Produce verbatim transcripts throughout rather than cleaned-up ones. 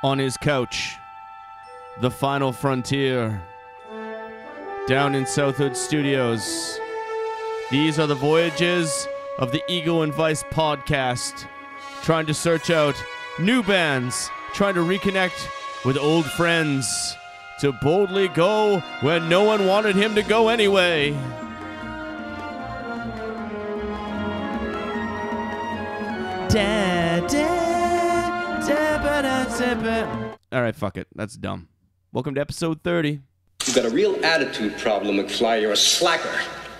on his couch, the final frontier, down in Southwood Studios. These are the voyages of the Ego and Vice podcast, trying to search out new bands, trying to reconnect with old friends, to boldly go where no one wanted him to go anyway. Da, da, da, ba, da, da, ba. All right, fuck it. That's dumb. Welcome to episode thirty. You've got a real attitude problem, McFly. You're a slacker.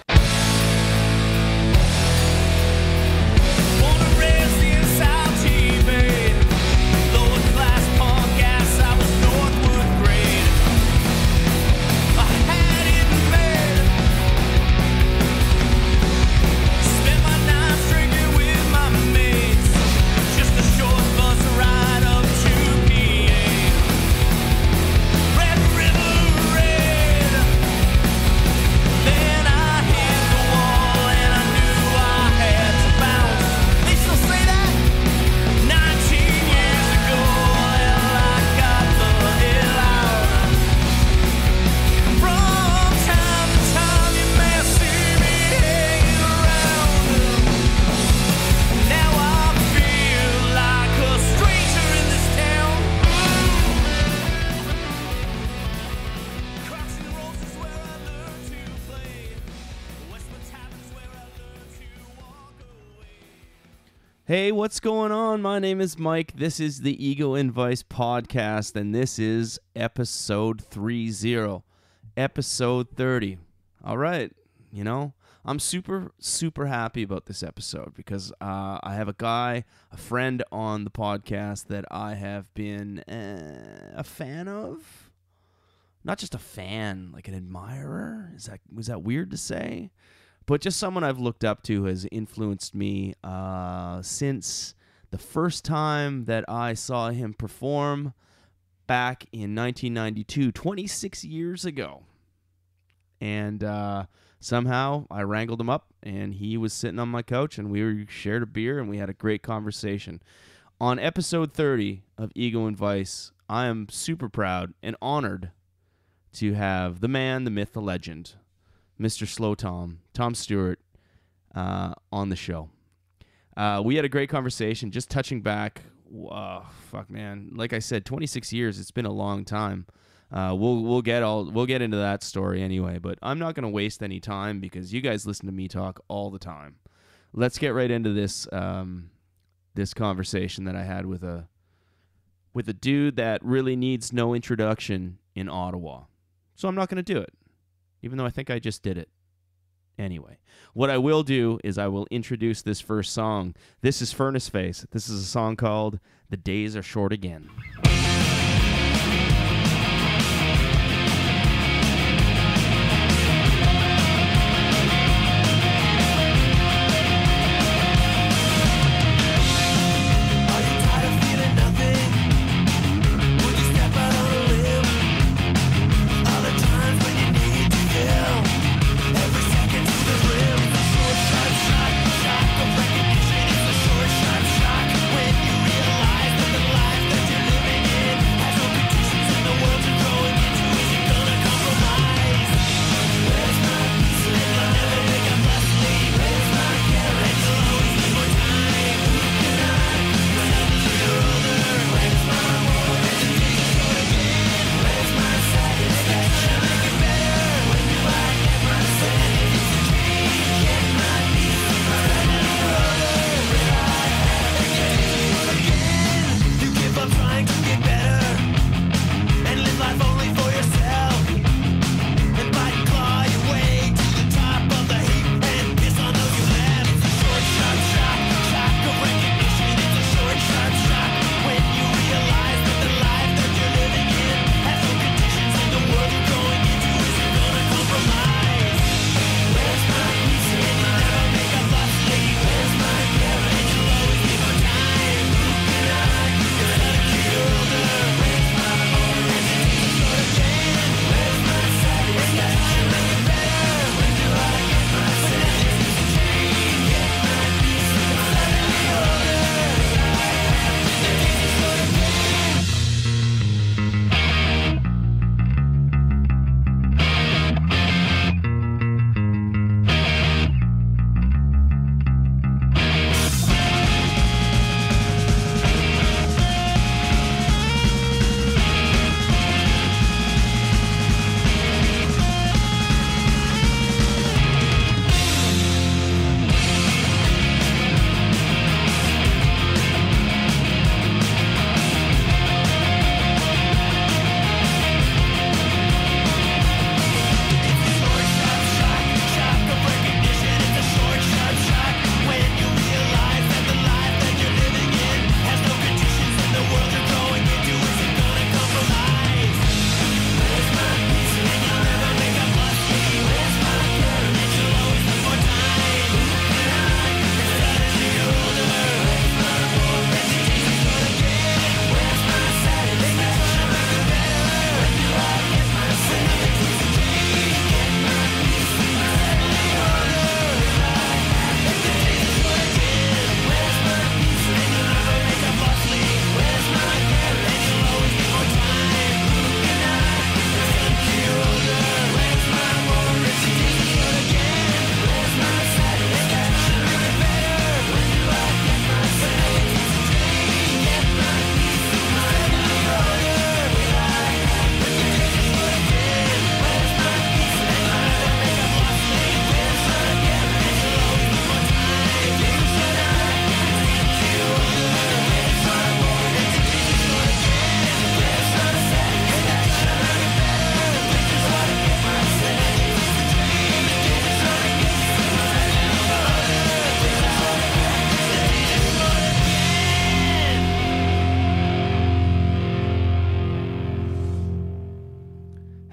Hey, what's going on? My name is Mike. This is the Ego and Vice podcast, and this is episode thirty. Episode thirty. All right. You know, I'm super, super happy about this episode because uh, I have a guy, a friend on the podcast that I have been uh, a fan of. Not just a fan, like an admirer. Is that was that weird to say? But just someone I've looked up to has influenced me uh, since the first time that I saw him perform back in nineteen ninety-two, twenty-six years ago. And uh, somehow I wrangled him up, and he was sitting on my couch, and we were, shared a beer, and we had a great conversation. On episode thirty of Ego and Vice, I am super proud and honored to have the man, the myth, the legend, Mister Slo Tom, Tom Stewart, uh, on the show. Uh, we had a great conversation, just touching back. Uh, fuck, man. Like I said, twenty-six years. It's been a long time. Uh, we'll we'll get all we'll get into that story anyway. But I'm not going to waste any time because you guys listen to me talk all the time. Let's get right into this um, this conversation that I had with a with a dude that really needs no introduction in Ottawa. So I'm not going to do it, even though I think I just did it. Anyway, what I will do is I will introduce this first song. This is Furnaceface. This is a song called The Days Are Short Again. When you realize that the life that you're living in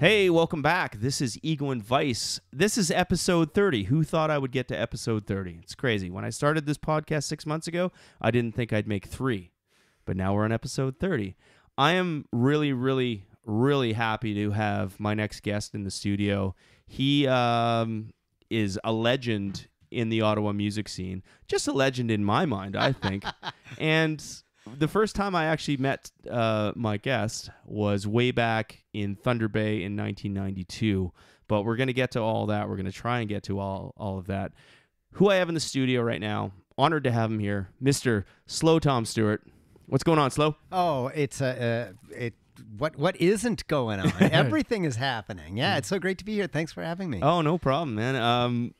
Hey, welcome back. This is Ego and Vice. This is episode thirty. Who thought I would get to episode thirty? It's crazy. When I started this podcast six months ago, I didn't think I'd make three. But now we're on episode thirty. I am really, really, really happy to have my next guest in the studio. He um, is a legend in the Ottawa music scene. Just a legend in my mind, I think. And the first time I actually met uh, my guest was way back in Thunder Bay in nineteen ninety-two. But we're going to get to all that. We're going to try and get to all, all of that. Who I have in the studio right now, honored to have him here, Mister Slo Tom Stewart. What's going on, Slo? Oh, it's a uh, it. What what isn't going on? Everything is happening. Yeah, it's so great to be here. Thanks for having me. Oh, no problem, man. Um,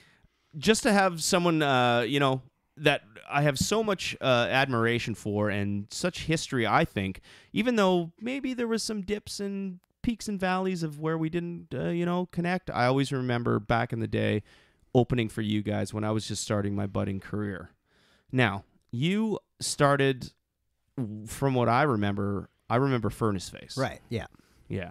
just to have someone, uh, you know, that I have so much uh, admiration for and such history, I think, even though maybe there was some dips and peaks and valleys of where we didn't, uh, you know, connect. I always remember back in the day opening for you guys when I was just starting my budding career. Now, you started, from what I remember, I remember Furnaceface. Right, yeah. Yeah.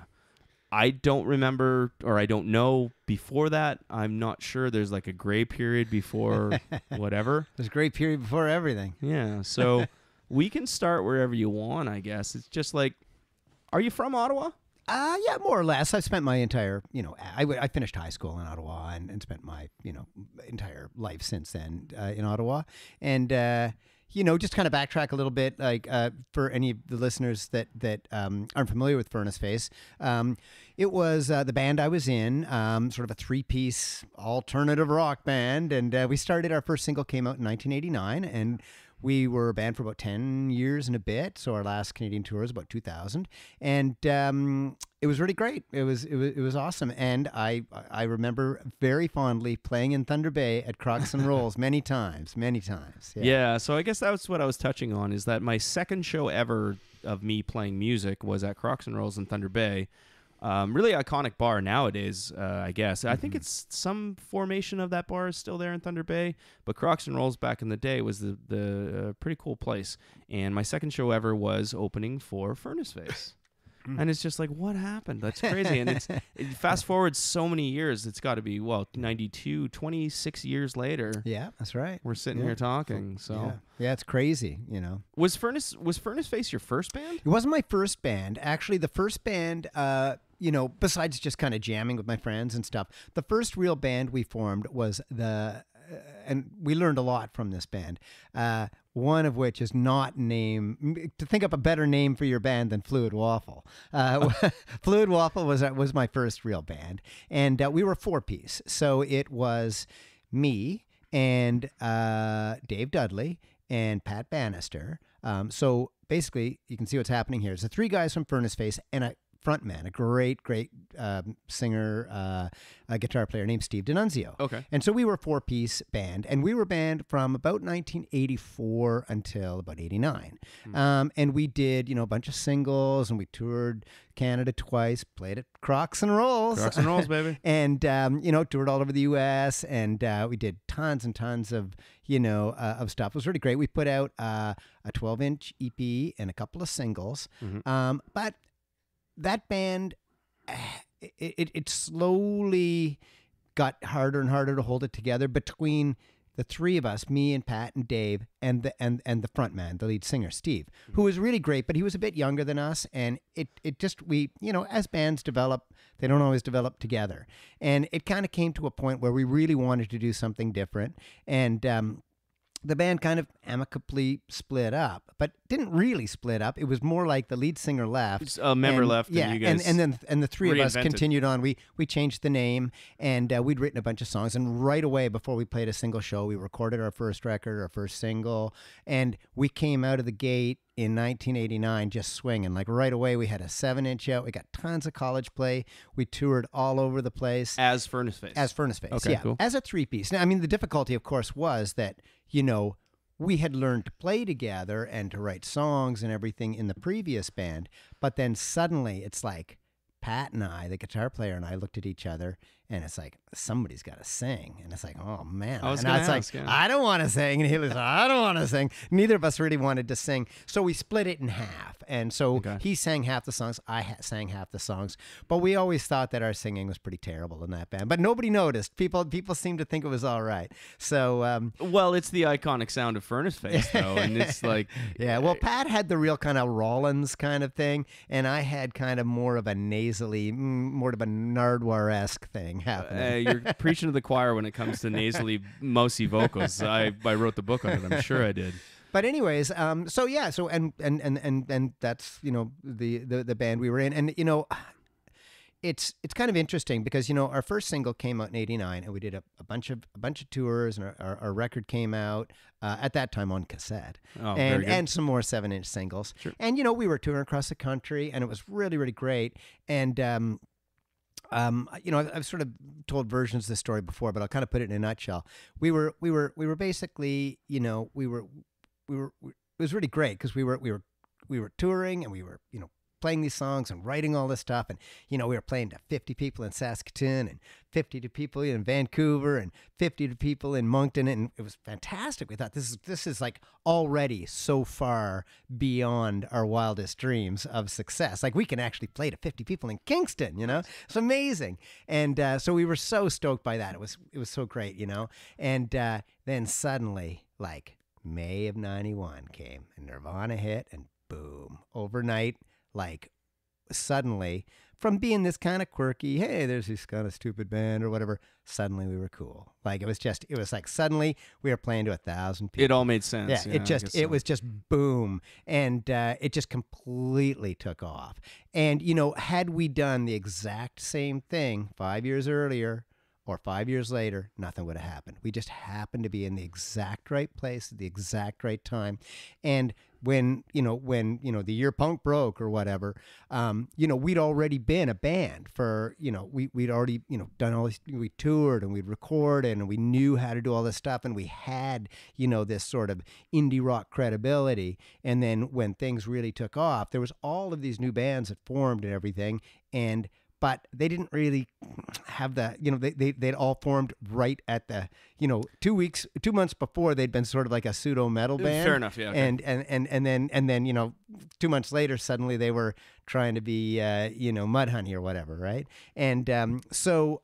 I don't remember, or I don't know before that. I'm not sure. There's like a gray period before whatever. There's a great period before everything. Yeah, so we can start wherever you want, I guess. It's just like, are you from Ottawa? Uh, yeah, more or less. I've spent my entire, you know, I, I finished high school in Ottawa and, and spent my, you know, entire life since then uh, in Ottawa. And, uh, you know, just kind of backtrack a little bit, like uh, for any of the listeners that that um, aren't familiar with Furnaceface, um, it was uh, the band I was in, um, sort of a three-piece alternative rock band, and uh, we started. Our first single came out in nineteen eighty-nine, and we were a band for about ten years and a bit. So our last Canadian tour was about two thousand, and um, it was really great. It was it was it was awesome, and I I remember very fondly playing in Thunder Bay at Crocs and Rolls many times, many times. Yeah. yeah. So I guess that's what I was touching on, is that my second show ever of me playing music was at Crocs and Rolls in Thunder Bay. Um, really iconic bar nowadays, uh, I guess. Mm-hmm. I think it's some formation of that bar is still there in Thunder Bay, but Crocs and Rolls back in the day was the the uh, pretty cool place. And my second show ever was opening for Furnaceface. And it's just like, what happened? That's crazy. And it's it, fast forward so many years. It's got to be, well, ninety-two, twenty-six years later. Yeah, that's right. We're sitting yeah. here talking. So yeah. yeah, it's crazy, you know. Was Furnace was Furnaceface your first band? It wasn't my first band. Actually, the first band, uh, you know, besides just kind of jamming with my friends and stuff, the first real band we formed was the, uh, and we learned a lot from this band. Uh, one of which is not name to think up a better name for your band than Fluid Waffle. Uh, Fluid Waffle was was my first real band, and uh, we were four piece. So it was me and uh, Dave Dudley and Pat Bannister. Um, so basically, you can see what's happening here. It's the three guys from Furnaceface and a frontman, a great, great um, singer, uh, a guitar player named Steve D'Annunzio. Okay. And so we were a four-piece band, and we were banned from about nineteen eighty-four until about eighty-nine. Hmm. Um, and we did, you know, a bunch of singles, and we toured Canada twice, played at Crocs and Rolls. Crocs and Rolls, baby. And, um, you know, toured all over the U S, and uh, we did tons and tons of, you know, uh, of stuff. It was really great. We put out uh, a twelve-inch E P and a couple of singles. Mm-hmm. Um, but that band, it, it, it slowly got harder and harder to hold it together between the three of us, me and Pat and Dave, and the and, and the front man, the lead singer, Steve, who was really great, but he was a bit younger than us, and it, it just, we, you know, as bands develop, they don't always develop together. And it kind of came to a point where we really wanted to do something different, and um, the band kind of amicably split up, but didn't really split up. It was more like the lead singer left. A member and, left, yeah, and you guys and, and then and the three reinvented. of us continued on. We we changed the name, and uh, we'd written a bunch of songs. And right away, before we played a single show, we recorded our first record, our first single, and we came out of the gate in nineteen eighty-nine just swinging. Like right away, we had a seven-inch out. We got tons of college play. We toured all over the place. As Furnaceface. As Furnaceface, okay, yeah. Cool. As a three-piece. Now, I mean, the difficulty, of course, was that, you know, we had learned to play together and to write songs and everything in the previous band, but then suddenly it's like Pat and I, the guitar player, and I looked at each other And it's like, somebody's got to sing. And it's like, oh, man. I was and gonna I was ask, like, yeah. I don't want to sing. And he was like, I don't want to sing. Neither of us really wanted to sing. So we split it in half. And so Okay. he sang half the songs. I ha- sang half the songs. But we always thought that our singing was pretty terrible in that band. But nobody noticed. People people seemed to think it was all right. So, um, Well, it's the iconic sound of Furnaceface, though, and it's like, yeah. Well, Pat had the real kind of Rollins kind of thing. And I had kind of more of a nasally, mm, more of a Nardwar-esque thing happening. uh, you're preaching to the choir when it comes to nasally, mousy vocals. I, I wrote the book on it. I'm sure I did. But anyways, um, so yeah, so and and and and and that's you know the, the the band we were in, and you know, it's it's kind of interesting because you know our first single came out in eighty-nine, and we did a, a bunch of a bunch of tours, and our, our, our record came out uh, at that time on cassette, Oh, and very good. and some more seven inch singles, Sure. and you know we were touring across the country, and it was really really great, and. Um, Um, you know, I've, I've sort of told versions of this story before, but I'll kind of put it in a nutshell. We were, we were, we were basically, you know, we were, we were, we, it was really great because we were, we were, we were touring and we were, you know, playing these songs and writing all this stuff. And, you know, we were playing to fifty people in Saskatoon and fifty to people in Vancouver and fifty to people in Moncton. And it was fantastic. We thought this is, this is like already so far beyond our wildest dreams of success. Like we can actually play to fifty people in Kingston, you know, it's amazing. And, uh, so we were so stoked by that. It was, it was so great, you know, and, uh, then suddenly like May of ninety-one came and Nirvana hit and boom, overnight, like suddenly from being this kind of quirky, hey, there's this kind of stupid band or whatever, suddenly we were cool. Like it was just, it was like suddenly we were playing to a thousand people. It all made sense. Yeah, Yeah, it I just, guess it so. was just boom. And uh, it just completely took off. And, you know, had we done the exact same thing five years earlier or five years later, nothing would have happened. We just happened to be in the exact right place at the exact right time. And when, you know, when, you know, the year punk broke or whatever, um, you know, we'd already been a band for, you know, we, we'd already, you know, done all this, we toured and we'd recorded and we knew how to do all this stuff. And we had, you know, this sort of indie rock credibility. And then when things really took off, there was all of these new bands that formed and everything. And but they didn't really have the, you know, they, they, they'd all formed right at the, you know, two weeks, two months before they'd been sort of like a pseudo metal band. Fair enough, yeah, okay. And, and, and, and then, and then, you know, two months later, suddenly they were trying to be, uh, you know, Mudhoney or whatever. Right. And, um, so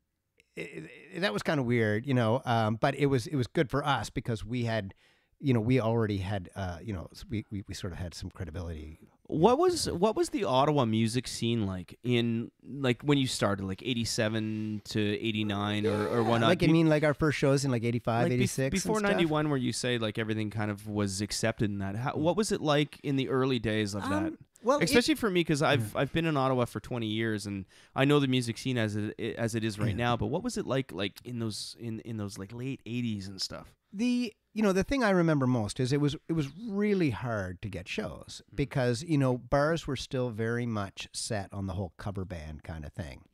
it, it, that was kind of weird, you know, um, but it was, it was good for us because we had, you know, we already had, uh, you know, we, we, we sort of had some credibility. What was what was the Ottawa music scene like in like when you started, like eighty-seven to eighty-nine or, or whatnot? Like, I Be- mean, like our first shows in like eighty-five, like be- eighty-six. before and stuff? ninety-one, where you say like everything kind of was accepted in that. How, what was it like in the early days of that? Um, well, it- Especially for me, because I've I've been in Ottawa for twenty years, and I know the music scene as it as it is right now. But what was it like like in those in, in those like late eighties and stuff? The you know the thing I remember most is it was it was really hard to get shows because you know bars were still very much set on the whole cover band kind of thing.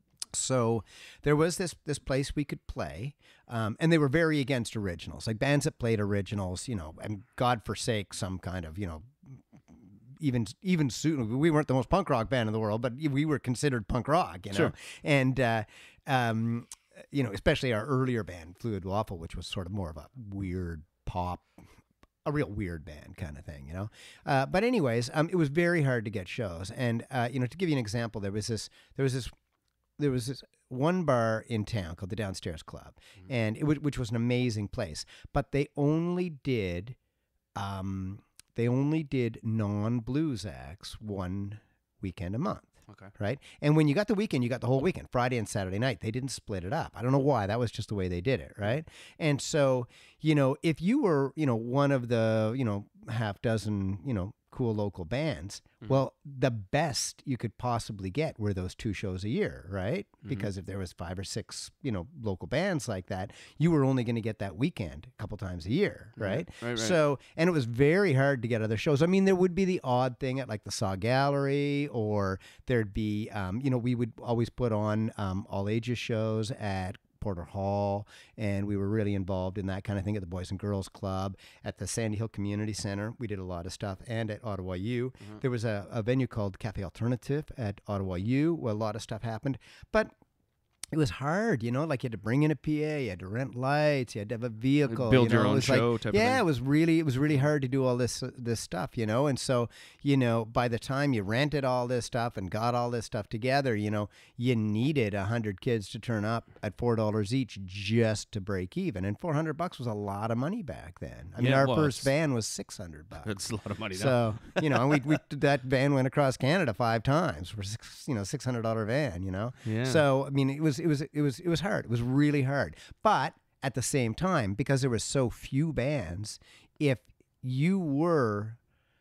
So there was this this place we could play, um, and they were very against originals, like bands that played originals, you know, and God forsake some kind of you know. Even even soon, we weren't the most punk rock band in the world, but we were considered punk rock, you know. Sure. And uh, um, you know, especially our earlier band, Fluid Waffle, which was sort of more of a weird pop, a real weird band kind of thing, you know. Uh, but anyways, um, it was very hard to get shows, and uh, you know, to give you an example, there was this, there was this, there was this one bar in town called the Downstairs Club, mm-hmm. and it was, which was an amazing place, but they only did. Um, They only did non-blues acts one weekend a month. Okay. Right? And when you got the weekend, you got the whole weekend, Friday and Saturday night. They didn't split it up. I don't know why. That was just the way they did it, right? And so, you know, if you were, you know, one of the, you know, half dozen, you know, cool local bands, mm-hmm. well, the best you could possibly get were those two shows a year, right? Mm-hmm. Because if there was five or six, you know, local bands like that, you were only going to get that weekend a couple times a year, right? Right, right? So, and it was very hard to get other shows. I mean, there would be the odd thing at like the Saw Gallery, or there'd be, um, you know, we would always put on um, all ages shows at Porter Hall, and we were really involved in that kind of thing at the Boys and Girls Club, at the Sandy Hill Community Center. We did a lot of stuff, and at Ottawa U. Mm-hmm. There was a, a venue called Cafe Alternative at Ottawa U where a lot of stuff happened. But it was hard, you know, like you had to bring in a P A, you had to rent lights, you had to have a vehicle, build you know, your it own was show like, type of yeah, thing. it was really, it was really hard to do all this, uh, this stuff, you know, and so, you know, by the time you rented all this stuff and got all this stuff together, you know, you needed a hundred kids to turn up at four dollars each just to break even, and four hundred bucks was a lot of money back then. I mean, Yeah, our well, first it's- van was six hundred bucks. That's a lot of money now. So, you know, and we, we that van went across Canada five times for six, you know, six hundred dollar van, you know. Yeah. So, I mean, it was it was it was it was hard. It was really hard. But at the same time, because there were so few bands, if you were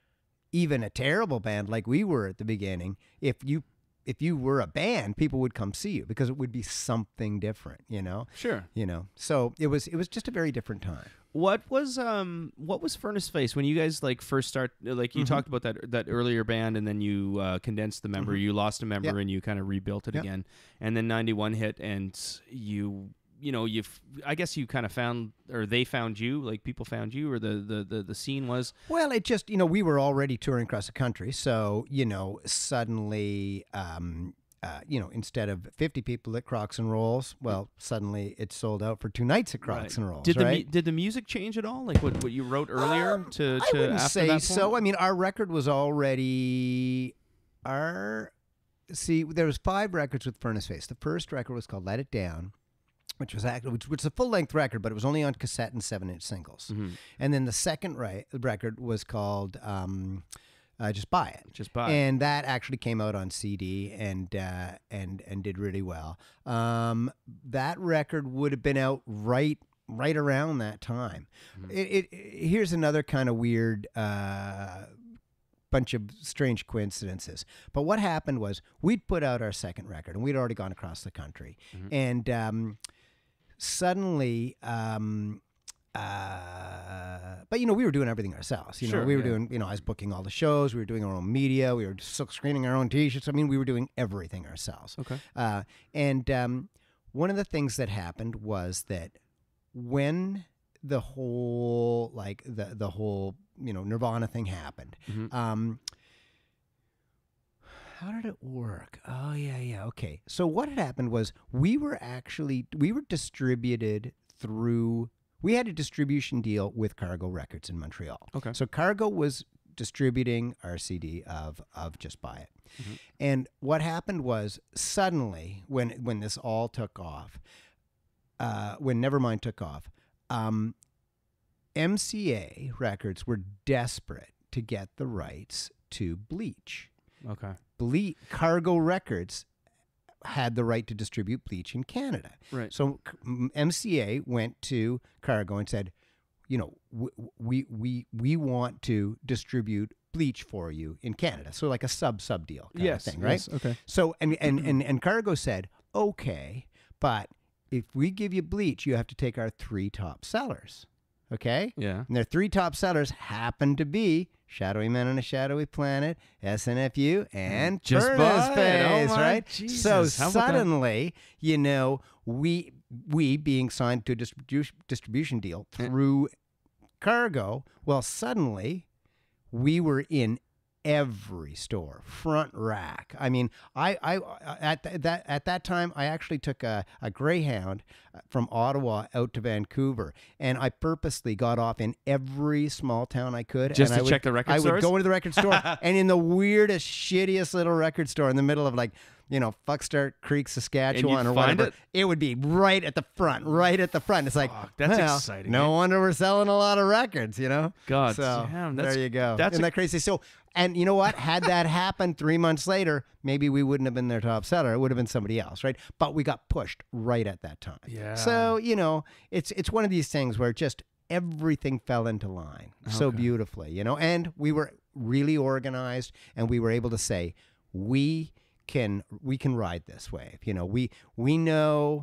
even a terrible band like we were at the beginning, if you if you were a band, people would come see you because it would be something different, you know. Sure. You know. So it was it was just a very different time. What was um what was Furnaceface when you guys like first start, like you Mm-hmm. talked about that that earlier band, and then you uh, condensed the member, you lost a member, Yep. and you kind of rebuilt it Yep. again, and then ninety-one hit, and you you know you I guess you kind of found, or they found you, like people found you, or the the the, the scene was. Well, it just, you know, we were already touring across the country. So, you know, suddenly, um, uh, you know, instead of fifty people at Crocs and Rolls, well, suddenly it's sold out for two nights at Crocs Right. and Rolls, Did the right? mu- did the music change at all? Like what, what you wrote earlier Um, to, I to wouldn't after say that so. point? I mean, our record was already, our, see, there was five records with Furnaceface. The first record was called Let It Down, which was actually, which was a full length record, but it was only on cassette and seven inch singles. Mm-hmm. And then the second ri- record was called um, uh, Just Buy It. Just Buy It. And that actually came out on C D and uh, and and did really well. Um, that record would have been out right right around that time. Mm-hmm. It, it, it- here's another kind of weird. Uh, bunch of strange coincidences. But what happened was we'd put out our second record and we'd already gone across the country. Mm-hmm. And um, suddenly, um, uh, but you know, we were doing everything ourselves. You know, Sure, we were yeah. doing, you know, I was booking all the shows. We were doing our own media. We were silk screening our own T-shirts. I mean, we were doing everything ourselves. Okay. Uh, and um, one of the things that happened was that when the whole, like the the whole, you know, Nirvana thing happened. Mhm. Um, how did it work? Oh yeah, yeah. Okay. So what had happened was we were actually we were distributed through. We had a distribution deal with Cargo Records in Montreal. Okay. So Cargo was distributing our C D of of Just Buy It. Mm-hmm. And what happened was suddenly when when this all took off, uh, when Nevermind took off, um, M C A Records were desperate to get the rights to Bleach. Okay. Ble- Cargo Records had the right to distribute Bleach in Canada. Right. So m- M C A went to Cargo and said, you know, w- we we we want to distribute Bleach for you in Canada. So like a sub sub deal kind Yes. of thing, right? Yes. Okay. So and and and, and Cargo said, okay, but if we give you Bleach, you have to take our three top sellers. Okay? Yeah. And their three top sellers happen to be Shadowy Men on a Shadowy Planet, S N F U, and Just Buy It. Furnaceface, Oh my right? Jesus. So How about that? suddenly, you know, we we being signed to a distribution distribution deal through Cargo, well, suddenly we were in every store, front rack. I mean, I, I at th- that at that time, I actually took a, a Greyhound from Ottawa out to Vancouver, and I purposely got off in every small town I could, Just and to I would, check the record I would stores? go into the record store, and in the weirdest, shittiest little record store in the middle of like, you know, Fuckstart Creek, Saskatchewan, or find whatever. It? would be right at the front, right at the front. It's like, Fuck, that's well, exciting, No eh? wonder we're selling a lot of records, you know. God so damn, that's- there you go. that's Isn't a- that crazy? So, and you know what? Had that happened three months later, maybe we wouldn't have been their top seller. It would have been somebody else, right? But we got pushed right at that time. Yeah. So you know, it's it's one of these things where just everything fell into line so Okay. beautifully, you know. And we were really organized, and we were able to say we can we can ride this wave. You know, we we know.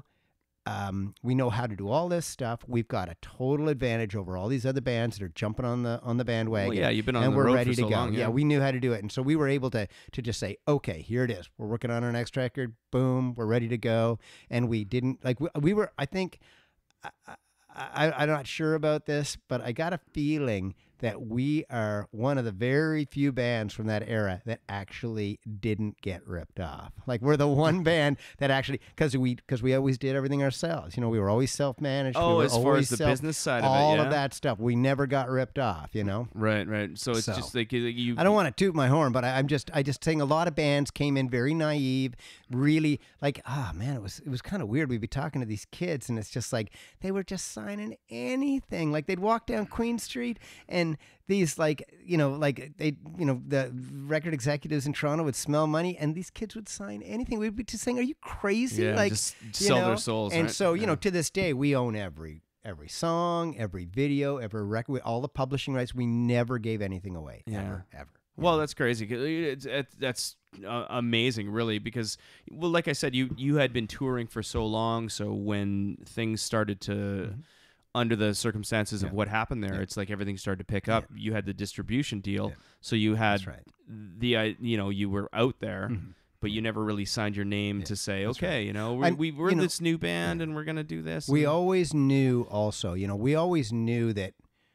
Um, we know how to do all this stuff. We've got a total advantage over all these other bands that are jumping on the on the bandwagon. Well, yeah, you've been on and the we're road ready for to so go. long, yeah. we knew how to do it, and so we were able to to just say, okay, here it is. We're working on our next record. Boom, we're ready to go. And we didn't like we, we were. I think I, I, I'm not sure about this, but I got a feeling that we are one of the very few bands from that era that actually didn't get ripped off. Like we're the one band that actually, because we because we always did everything ourselves. You know, we were always self-managed. Oh, we were as far always as the self, business side of it, all yeah? of that stuff. We never got ripped off. You know. Right, right. So it's So, just like you. I don't want to toot my horn, but I, I'm just I just think a lot of bands came in very naive, really like, ah oh, man, it was it was kind of weird. We'd be talking to these kids, and it's just like they were just signing anything. Like they'd walk down Queen Street, and these like you know like they you know the record executives in Toronto would smell money, and these kids would sign anything. We'd be just saying, "Are you crazy?" Yeah, like just you sell know? their souls. And right? so you yeah. know, to this day, we own every. Every song, every video, every record, all the publishing rights, we never gave anything away, Yeah. ever, ever. Well, that's crazy. 'Cause It's, it's, that's uh, amazing, really, because, well, like I said, you you had been touring for so long, so when things started to, Mm-hmm. under the circumstances of Yeah. what happened there, Yeah. it's like everything started to pick up. You had the distribution deal, Yeah. so you had That's right. the, uh, you know, you were out there. Mhm. But you never really signed your name to say, that's okay, right. you know, we, And, we we're you know, this new band and we're gonna do this. We and- always knew also, you know, we always knew that,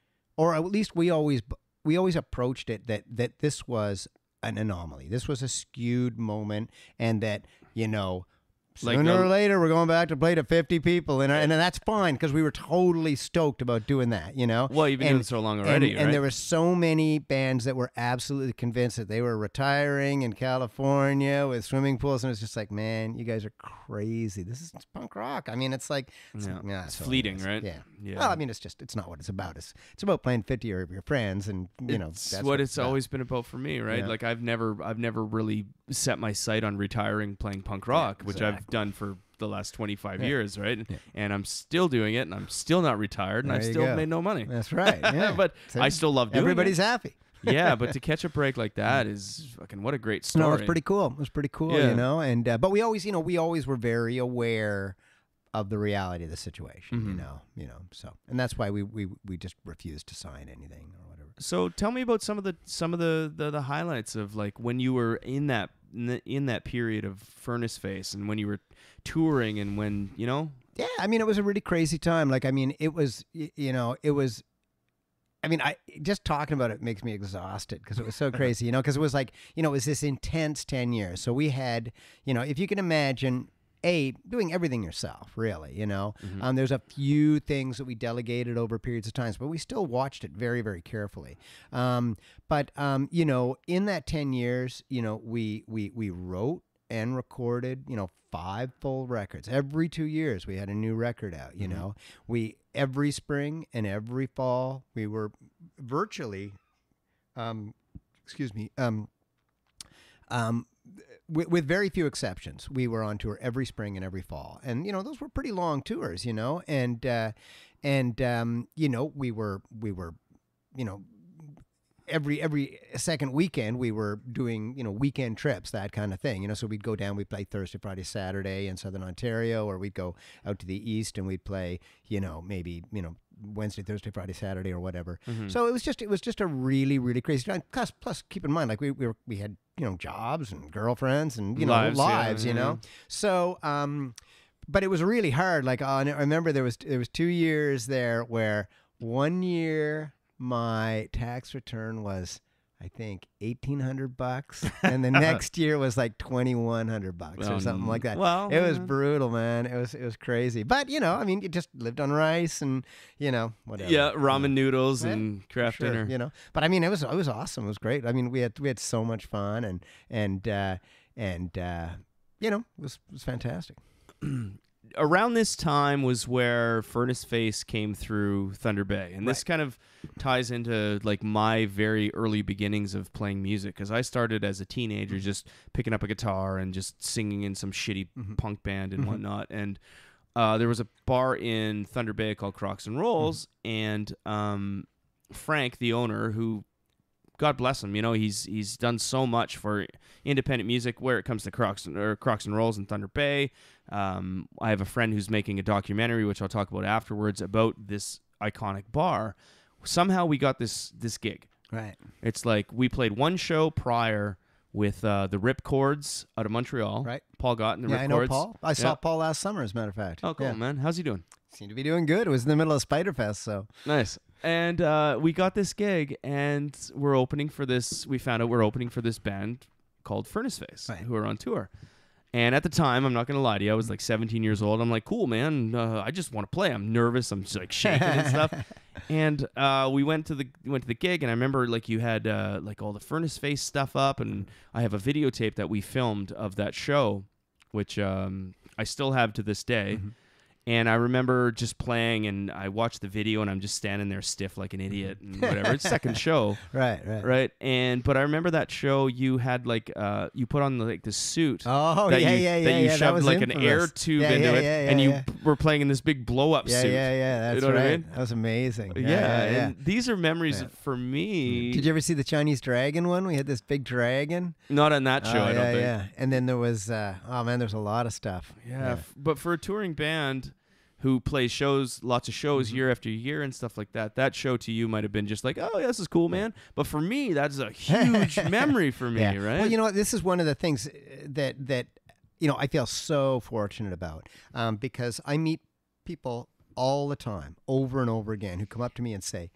or at least we always, we always approached it that, that this was an anomaly. This was a skewed moment, and that, you know, Like sooner a- or later we're going back to play to fifty people, and and that's fine because we were totally stoked about doing that, you know. Well, you've been and, doing it so long already, and, right? and there were so many bands that were absolutely convinced that they were retiring in California with swimming pools, and it's just like, man, you guys are crazy. This is punk rock. I mean, it's like it's, Yeah. yeah, It's so fleeting, anyways, right? Yeah. Yeah. Well, I mean, it's just it's not what it's about. It's it's about playing fifty of your friends, and you know it's that's what it's about. always been about for me, right? Yeah. Like I've never I've never really set my sight on retiring playing punk rock, which I've exactly. done for the last twenty-five Yeah. years, right? Yeah. And I'm still doing it, and I'm still not retired, and There I've you still go. made no money. That's right. Yeah. But So I still love doing everybody's it. happy. Yeah, but to catch a break like that is fucking what a great story. No, it's pretty cool. It was pretty cool, Yeah. you know. And uh, but we always, you know, we always were very aware of the reality of the situation, you Mhm. know, you know. So, and that's why we we we just refused to sign anything or whatever. So tell me about some of the some of the, the, the highlights of like when you were in that in, the, in that period of Furnaceface and when you were touring and when you know. Yeah, I mean, it was a really crazy time. Like, I mean, it was, y- you know, it was. I mean, I just talking about it makes me exhausted because it was so crazy, you know, because it was like, you know, it was this intense ten years. So we had, you know, if you can imagine, A, doing everything yourself, really, you know. Mm-hmm. Um, there's a few things that we delegated over periods of times, but we still watched it very, very carefully. Um, but, um, you know, in that ten years, you know, we, we, we wrote and recorded, you know, five full records. Every two years we had a new record out, you Mhm. know. We every spring and every fall we were virtually um excuse me, um um with, with very few exceptions, we were on tour every spring and every fall. And you know, those were pretty long tours, you know. And uh and um you know, we were we were you know every every second weekend we were doing, you know, weekend trips, that kind of thing, you know. So we'd go down, we'd play Thursday, Friday, Saturday in Southern Ontario, or we'd go out to the east and we'd play, you know, maybe, you know, Wednesday, Thursday, Friday, Saturday, or whatever. Mm-hmm. So it was just it was just a really, really crazy time. Plus, plus keep in mind, like we we, were, we had, you know, jobs and girlfriends and, you know, Lives, lives, yeah, you yeah. know. So um but it was really hard. Like, uh, I remember there was there was two years there where one year my tax return was, I think, eighteen hundred bucks, and the next year was like twenty one hundred bucks or Um, something like that. well, it was uh, brutal, man. It was it was crazy. But you know, I mean, you just lived on rice and, you know, whatever. Yeah, ramen noodles Yeah, and craft Sure, dinner. you know. But I mean, it was it was awesome. It was great. I mean, we had we had so much fun, and and uh, and uh, you know, it was it was fantastic. Around this time was where Furnaceface came through Thunder Bay, and this Right. kind of ties into like my very early beginnings of playing music, because I started as a teenager just picking up a guitar and just singing in some shitty Mhm. punk band and Mhm. whatnot. And uh, there was a bar in Thunder Bay called Crocs and Rolls, and um, Frank, the owner, who, God bless him, you know, he's he's done so much for independent music where it comes to Crocs and, or Crocs and Rolls in Thunder Bay. Um, I have a friend who's making a documentary, which I'll talk about afterwards, about this iconic bar. Somehow we got this this gig. Right. It's like we played one show prior with uh, the Ripcords out of Montreal. Right. Paul Gott and the Yeah, Ripcords. I know Paul. I saw Yeah. Paul last summer, as a matter of fact. Oh, cool, Yeah. man. How's he doing? Seemed to be doing good. It was in the middle of Spiderfest, so Nice. And uh, we got this gig, and we're opening for this. We found out we're opening for this band called Furnaceface, Right. who are on tour. And at the time, I'm not gonna lie to you, I was like seventeen years old. I'm like, cool, man. Uh, I just want to play. I'm nervous. I'm just like shaking and stuff. And uh, we went to the went to the gig, and I remember like you had uh, like all the Furnaceface stuff up, and I have a videotape that we filmed of that show, which um, I still have to this day. Mm-hmm. And I remember just playing, and I watched the video, and I'm just standing there stiff like an idiot and whatever. It's second show, right, right, right. And but I remember that show. You had like uh, you put on like the suit. Oh that yeah, you, yeah, yeah. That you yeah, shoved that like infamous. an air tube yeah, into yeah, it, yeah, yeah, and you yeah. were playing in this big blow up Yeah, suit. yeah, yeah. That's you know right. what I mean? That was amazing. Yeah, Yeah, yeah, yeah. and these are memories Yeah. for me. Did you ever see the Chinese dragon one? We had this big dragon. Not on that show, oh, I yeah, don't think. yeah. And then there was, uh, oh man, there's a lot of stuff. Yeah, Yeah. f- but for a touring band who plays shows, lots of shows Mm-hmm. year after year and stuff like that, that show to you might have been just like, oh, yeah, this is cool, man. But for me, that's a huge memory for me, Yeah. right? Well, you know what? This is one of the things that that you know I feel so fortunate about um, because I meet people all the time, over and over again, who come up to me and say,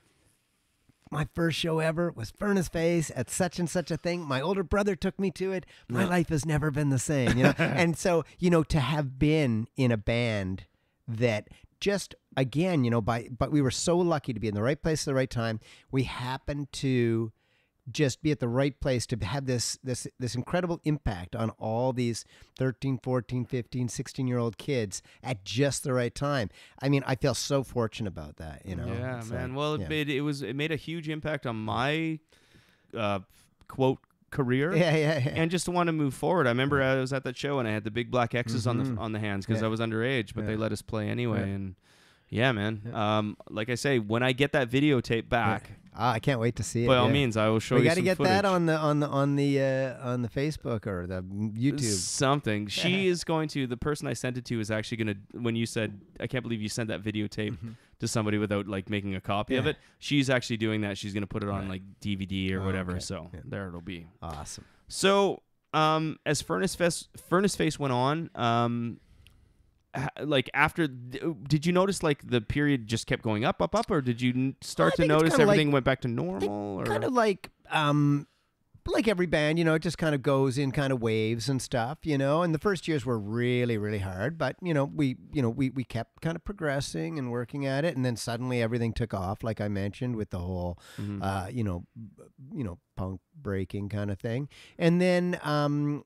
my first show ever was Furnaceface at such and such a thing. My older brother took me to it. My Yeah. life has never been the same, you know. And so, you know, to have been in a band that just again, you know, by but we were so lucky to be in the right place at the right time. We happened to just be at the right place to have this this this incredible impact on all these thirteen, fourteen, fifteen, sixteen year old kids at just the right time. I mean, I feel so fortunate about that, you know. Yeah, It's man. like, well, it, yeah. made, it was it made a huge impact on my uh, quote career. Yeah, yeah, yeah. And just to want to move forward. I remember I was at that show and I had the big black X's on the on the hands because Yeah. I was underage, but Yeah. they let us play anyway. Yeah. And yeah, man. Um, like I say, when I get that videotape back, Ah, I can't wait to see it. by all yeah. means, I will show we you got to some get footage. that on the on the on the uh, on the Facebook or the YouTube. Something. She is going to, the person I sent it to is actually going to, when you said, I can't believe you sent that videotape to somebody without like making a copy of Yeah. it. She's actually doing that. She's going to put it on Right. like D V D or Oh, whatever. okay. So Yeah. there it'll be. Awesome. So um, as Furnaceface, Furnaceface went on, um, ha- like after, did you notice like the period just kept going up, up, up, or did you n- start I to think it's notice kinda everything like- went back to normal? Or? Kind of like um like every band, you know, it just kind of goes in kind of waves and stuff, you know. And the first years were really, really hard, but you know, we, you know, we we kept kind of progressing and working at it, and then suddenly everything took off, like I mentioned, with the whole, Mhm. uh, you know, b- you know, punk breaking kind of thing, and then, um,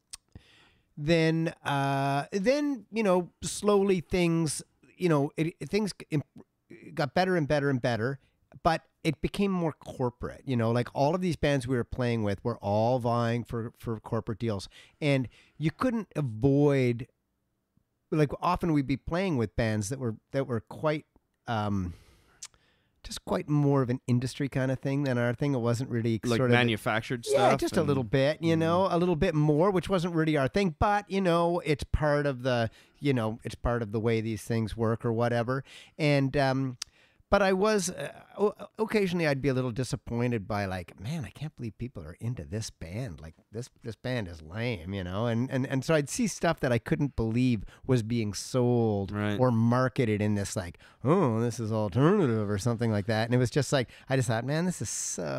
then, uh, then you know, slowly things, you know, it, it- things imp- got better and better and better. But it became more corporate, you know, like all of these bands we were playing with were all vying for, for corporate deals. And you couldn't avoid, like often we'd be playing with bands that were, that were quite, um, just quite more of an industry kind of thing than our thing. It wasn't really like sort of manufactured yeah, stuff? just a and- little bit, you know, a little bit more, which wasn't really our thing. But you know, it's part of the, you know, it's part of the way these things work or whatever. And um, but I was uh, o- occasionally I'd be a little disappointed by like, man, I can't believe people are into this band. Like this this band is lame, you know. And and and so I'd see stuff that I couldn't believe was being sold Right. or marketed in this like, oh, this is alternative or something like that. And it was just like I just thought, man, this is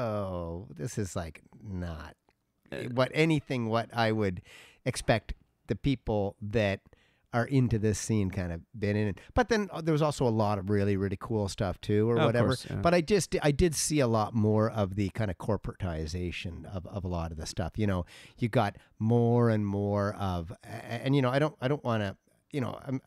so this is like not what anything what I would expect the people that are into this scene kind of been in it. But then uh, there was also a lot of really, really cool stuff too, or Of whatever. course, yeah. But I just, I did see a lot more of the kind of corporatization of, of a lot of the stuff. You know, you got more and more of, and, and you know, I don't, I don't want to, you know, I'm,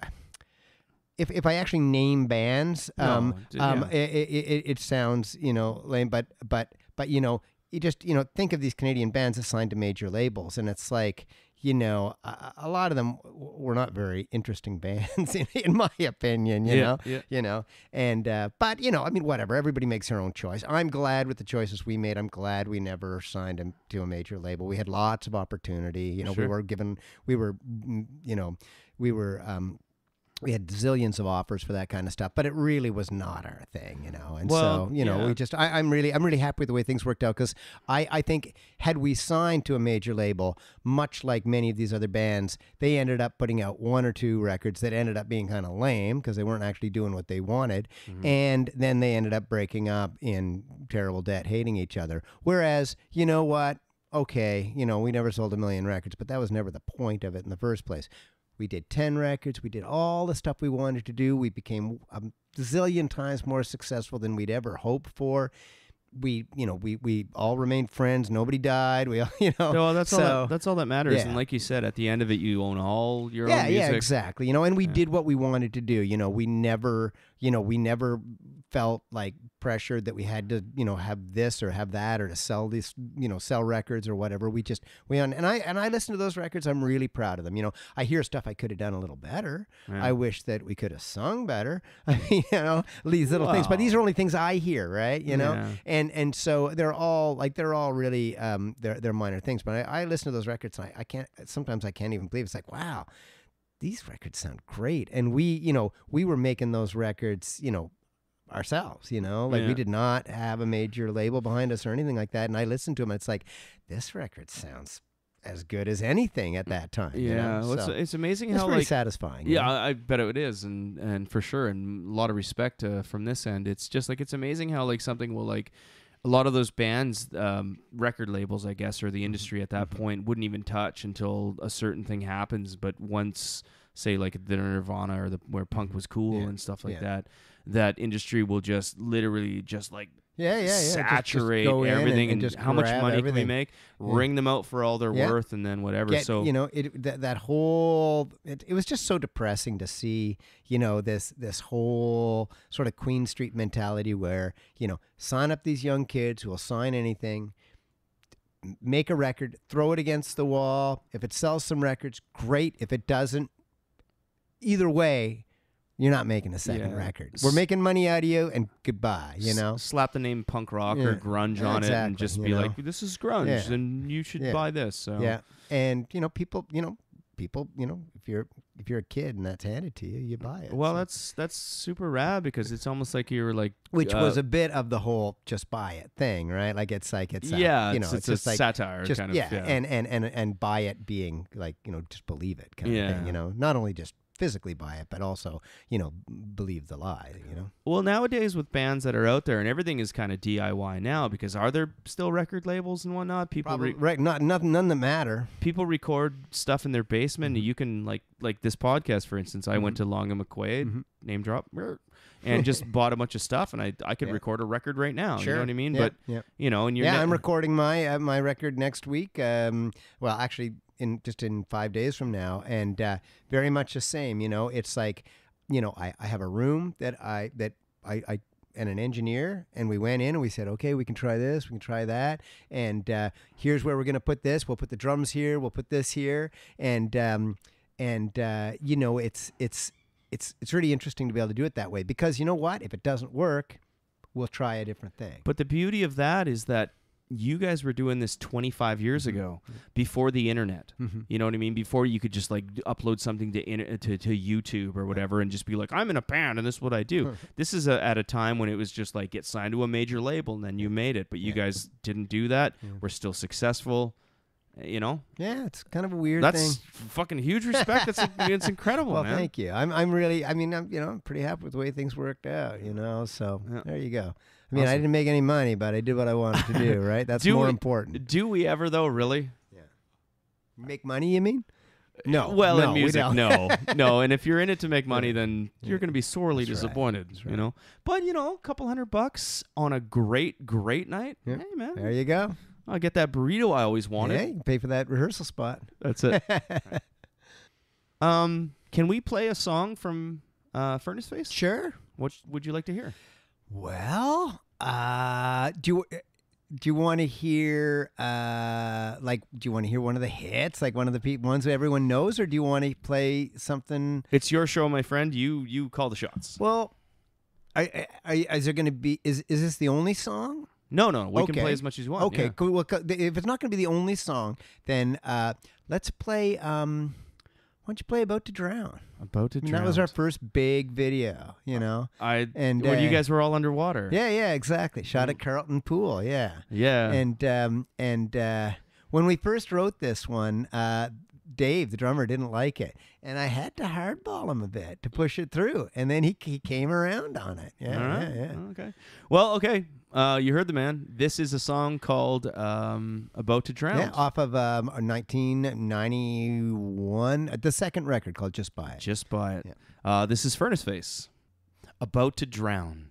if if I actually name bands, No, um, d- um, yeah. it, it, it sounds, you know, lame, but, but, but, you know, you just, you know, think of these Canadian bands assigned to major labels, and it's like, you know, a, a lot of them w- were not very interesting bands, in, in my opinion, you Yeah, know, yeah. you know, and, uh, but, you know, I mean, whatever, everybody makes their own choice. I'm glad with the choices we made. I'm glad we never signed them to a major label. We had lots of opportunity, you know, Sure. we were given, we were, mm, you know, we were, um, we had zillions of offers for that kind of stuff, but it really was not our thing, you know. And Well, so, you know, yeah. we just, I, I'm really, I'm really happy with the way things worked out because I, I think had we signed to a major label, much like many of these other bands, they ended up putting out one or two records that ended up being kind of lame because they weren't actually doing what they wanted. Mm-hmm. And then they ended up breaking up in terrible debt, hating each other. Whereas, you know what? Okay, you know, we never sold a million records, but that was never the point of it in the first place. We did ten records. We did all the stuff we wanted to do. We became a zillion times more successful than we'd ever hoped for. We, you know, we, we all remained friends. Nobody died. We all, you know. No, that's so, all. That, that's all that matters. yeah. And like you said, at the end of it, you own all your yeah, own music. Yeah, exactly. You know, and we Yeah. did what we wanted to do. You know, we never, you know, we never felt like pressured that we had to, you know, have this or have that or to sell these, you know, sell records or whatever. We just, we on, and I, and I listen to those records. I'm really proud of them. You know, I hear stuff I could have done a little better. Yeah. I wish that we could have sung better. I mean, you know, these little things, but these are only things I hear, right? You know, Yeah. and, and so they're all like, they're all really, um, they're, they're minor things, but I, I listen to those records and I, I can't, sometimes I can't even believe it's like, wow, these records sound great. And we, you know, we were making those records, you know, ourselves, you know, like Yeah. we did not have a major label behind us or anything like that. And I listened to them. It's like, this record sounds as good as anything at that time. Yeah, you know? well, it's, So it's amazing it's how pretty like satisfying. you yeah, know? I, I bet it is, and and for sure, and a lot of respect uh, from this end. It's just like it's amazing how like something will like a lot of those bands, um, record labels, I guess, or the industry at that point wouldn't even touch until a certain thing happens. But once, say, like the Nirvana or the where punk was cool Yeah. and stuff like Yeah. that, that industry will just literally just like Yeah, yeah, yeah. Just- just saturate go in and- everything and and, just how much grab money can we everything. make, Yeah. ring them out for all they're Yeah. worth, and then whatever. Get, so you know, it that, that whole it, it was just so depressing to see, you know, this this whole sort of Queen Street mentality where, you know, sign up these young kids who will sign anything, m- make a record, throw it against the wall. If it sells some records, great. If it doesn't, either way, you're not making a second Yeah. record. We're making money out of you, and goodbye. You S- know, slap the name punk rock Yeah. or grunge Yeah, on it and exactly, just you be know. like, this is grunge, Yeah. and you should Yeah. buy this. So yeah. And you know, people, you know, people, you know, if you're if you're a kid and that's handed to you, you buy it. Well, So- that's that's super rad because it's almost like you were like, which uh, was a bit of the whole just buy it thing, right? Like it's like it's uh, yeah, you know, it's, it's, it's just a like satire just kind of yeah, yeah. and and and and buy it being like, you know, just believe it kind of Yeah. thing, you know, not only just physically buy it, but also, you know, believe the lie, you know. Well, nowadays with bands that are out there and everything is kind of D I Y now because are there still record labels and whatnot? People Probably, re- right, not nothing, none that matter. people record stuff in their basement. And you can like like this podcast, for instance. I went to Long and McQuaid, Mhm. name drop, and just bought a bunch of stuff, and I I could Yeah. record a record right now. You know what I mean? Yeah, But yeah. you know, and you're Yeah, ne- I'm recording my uh, my record next week. Um, well, actually, in just in five days from now, and uh, very much the same. You know, it's like, you know, I, I have a room that I that I, I and an engineer, and we went in and we said, okay, we can try this, we can try that, and uh, here's where we're gonna put this. We'll put the drums here. We'll put this here, and um, and uh, you know, it's it's it's it's really interesting to be able to do it that way because you know what? If it doesn't work, we'll try a different thing. But the beauty of that is that you guys were doing this twenty-five years ago, before the internet. Mhm. You know what I mean? Before you could just like d- upload something to, in- to to YouTube or whatever, and just be like, I'm in a band and this is what I do. This is a, at a time when it was just like get signed to a major label and then you made it. But you Yeah. guys didn't do that. We're still successful. Uh, You know, Yeah, it's kind of a weird that's thing. fucking huge respect. That's it's incredible, Well, man. thank you. I'm I'm really I mean I'm you know I'm pretty happy with the way things worked out. You know, so Yeah. there you go. I mean, I Awesome. didn't make any money, but I did what I wanted to do. Right? That's Do more we- important. Do we ever though? Really? Make money? You mean? No. Well, no, in we music, don't. no, no. And if you're in it to make money, Yeah. then you're going to be sorely That's right. disappointed. That's You right. know. But you know, a couple hundred bucks on a great, great night. Yeah. Hey, man, There you go. I'll get that burrito I always wanted. Yeah, you can pay for that rehearsal spot. That's it. um, can we play a song from uh, Furnaceface? Sure. What would you like to hear? Well, uh, do you do you want to hear uh like do you want to hear one of the hits, like one of the pe- ones that everyone knows, or do you want to play something? It's your show, my friend. You you call the shots. Well, I, I, I, is there going to be is is this the only song? No, no, we can Okay. play as much as you want. Okay, yeah. cool. Well, co- if it's not going to be the only song, then uh, let's play. Um, don't you play About to Drown? About to I mean, Drown. that was our first big video, you know. I and when uh, you guys were all underwater. Yeah, yeah, exactly. Shot at Carlton Pool, yeah. Yeah. And um, and uh, when we first wrote this one, uh, Dave, the drummer, didn't like it, and I had to hardball him a bit to push it through, and then he he came around on it. Yeah, All right. yeah, yeah. Okay. Well, okay. Uh, you heard the man. This is a song called um, "About to Drown." Yeah, off of um, nineteen ninety-one, the second record called "Just Buy It." Just buy it. Yeah. Uh, this is Furnaceface. "About to Drown."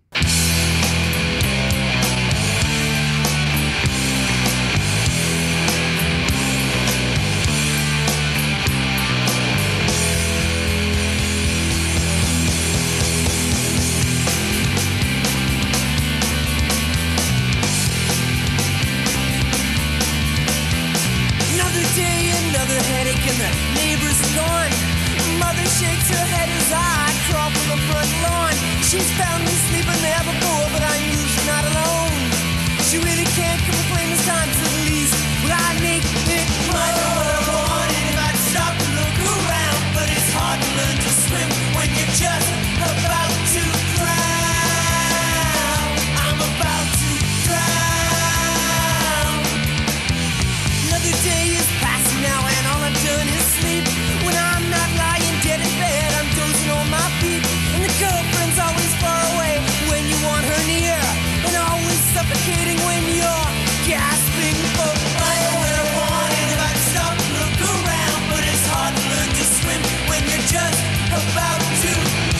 And the neighbors are gone. Mother shakes her head as I crawl from the front lawn. She's found me sleeping there before, but I knew she's not alone. She really can't complain this time, so at least will I make it might know what I wanted if I'd stop and look around. But it's hard to learn to swim when you're just about to drown. I'm about to drown. Another day is passing now, and all I've done is sleep. When I'm not lying dead in bed, I'm dozing on my feet. And the girlfriend's always far away when you want her near, and always suffocating when you're gasping for air. What I wanted if I'd stop and look around, but it's hard to learn to swim when you're just about to.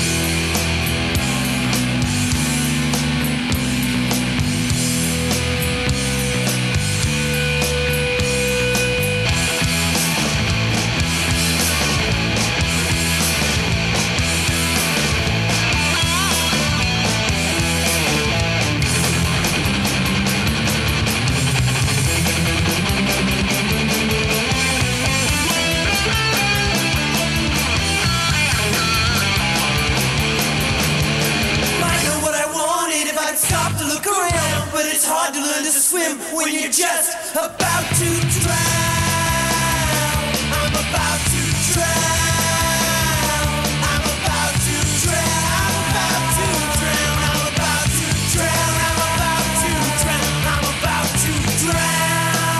Stop to look around, but it's hard to learn to swim when you're just about to drown. I'm about to drown. I'm about to drown. I'm about to drown. I'm about to drown. I'm about to drown. I'm about to drown.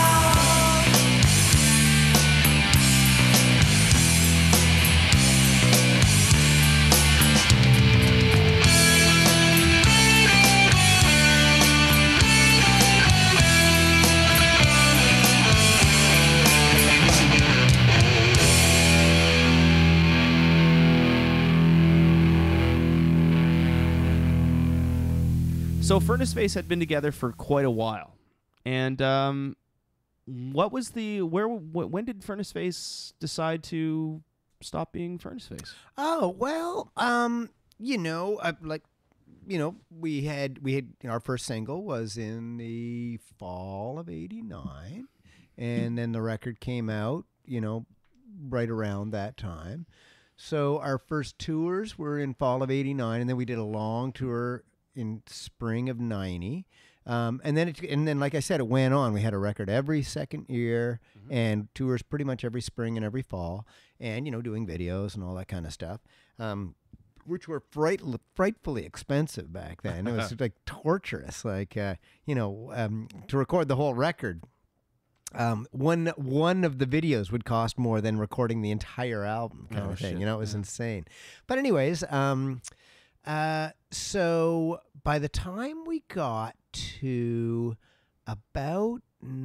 So Furnaceface had been together for quite a while, and um, what was the where? Wh- when did Furnaceface decide to stop being Furnaceface? Oh well, um, you know, uh, like, you know, we had we had our first single was in the fall of eighty-nine, and then the record came out, you know, right around that time. So our first tours were in fall of eighty-nine, and then we did a long tour in spring of ninety. Um, and then, it, and then, like I said, it went on. We had a record every second year, mm-hmm. and tours pretty much every spring and every fall, and, you know, doing videos and all that kind of stuff, um, which were fright, frightfully expensive back then. It was like torturous, like, uh, you know, um, to record the whole record. Um, one one of the videos would cost more than recording the entire album, kind oh, of thing. Shit. You know, it was yeah. insane. But anyways, um, uh, so by the time we got to about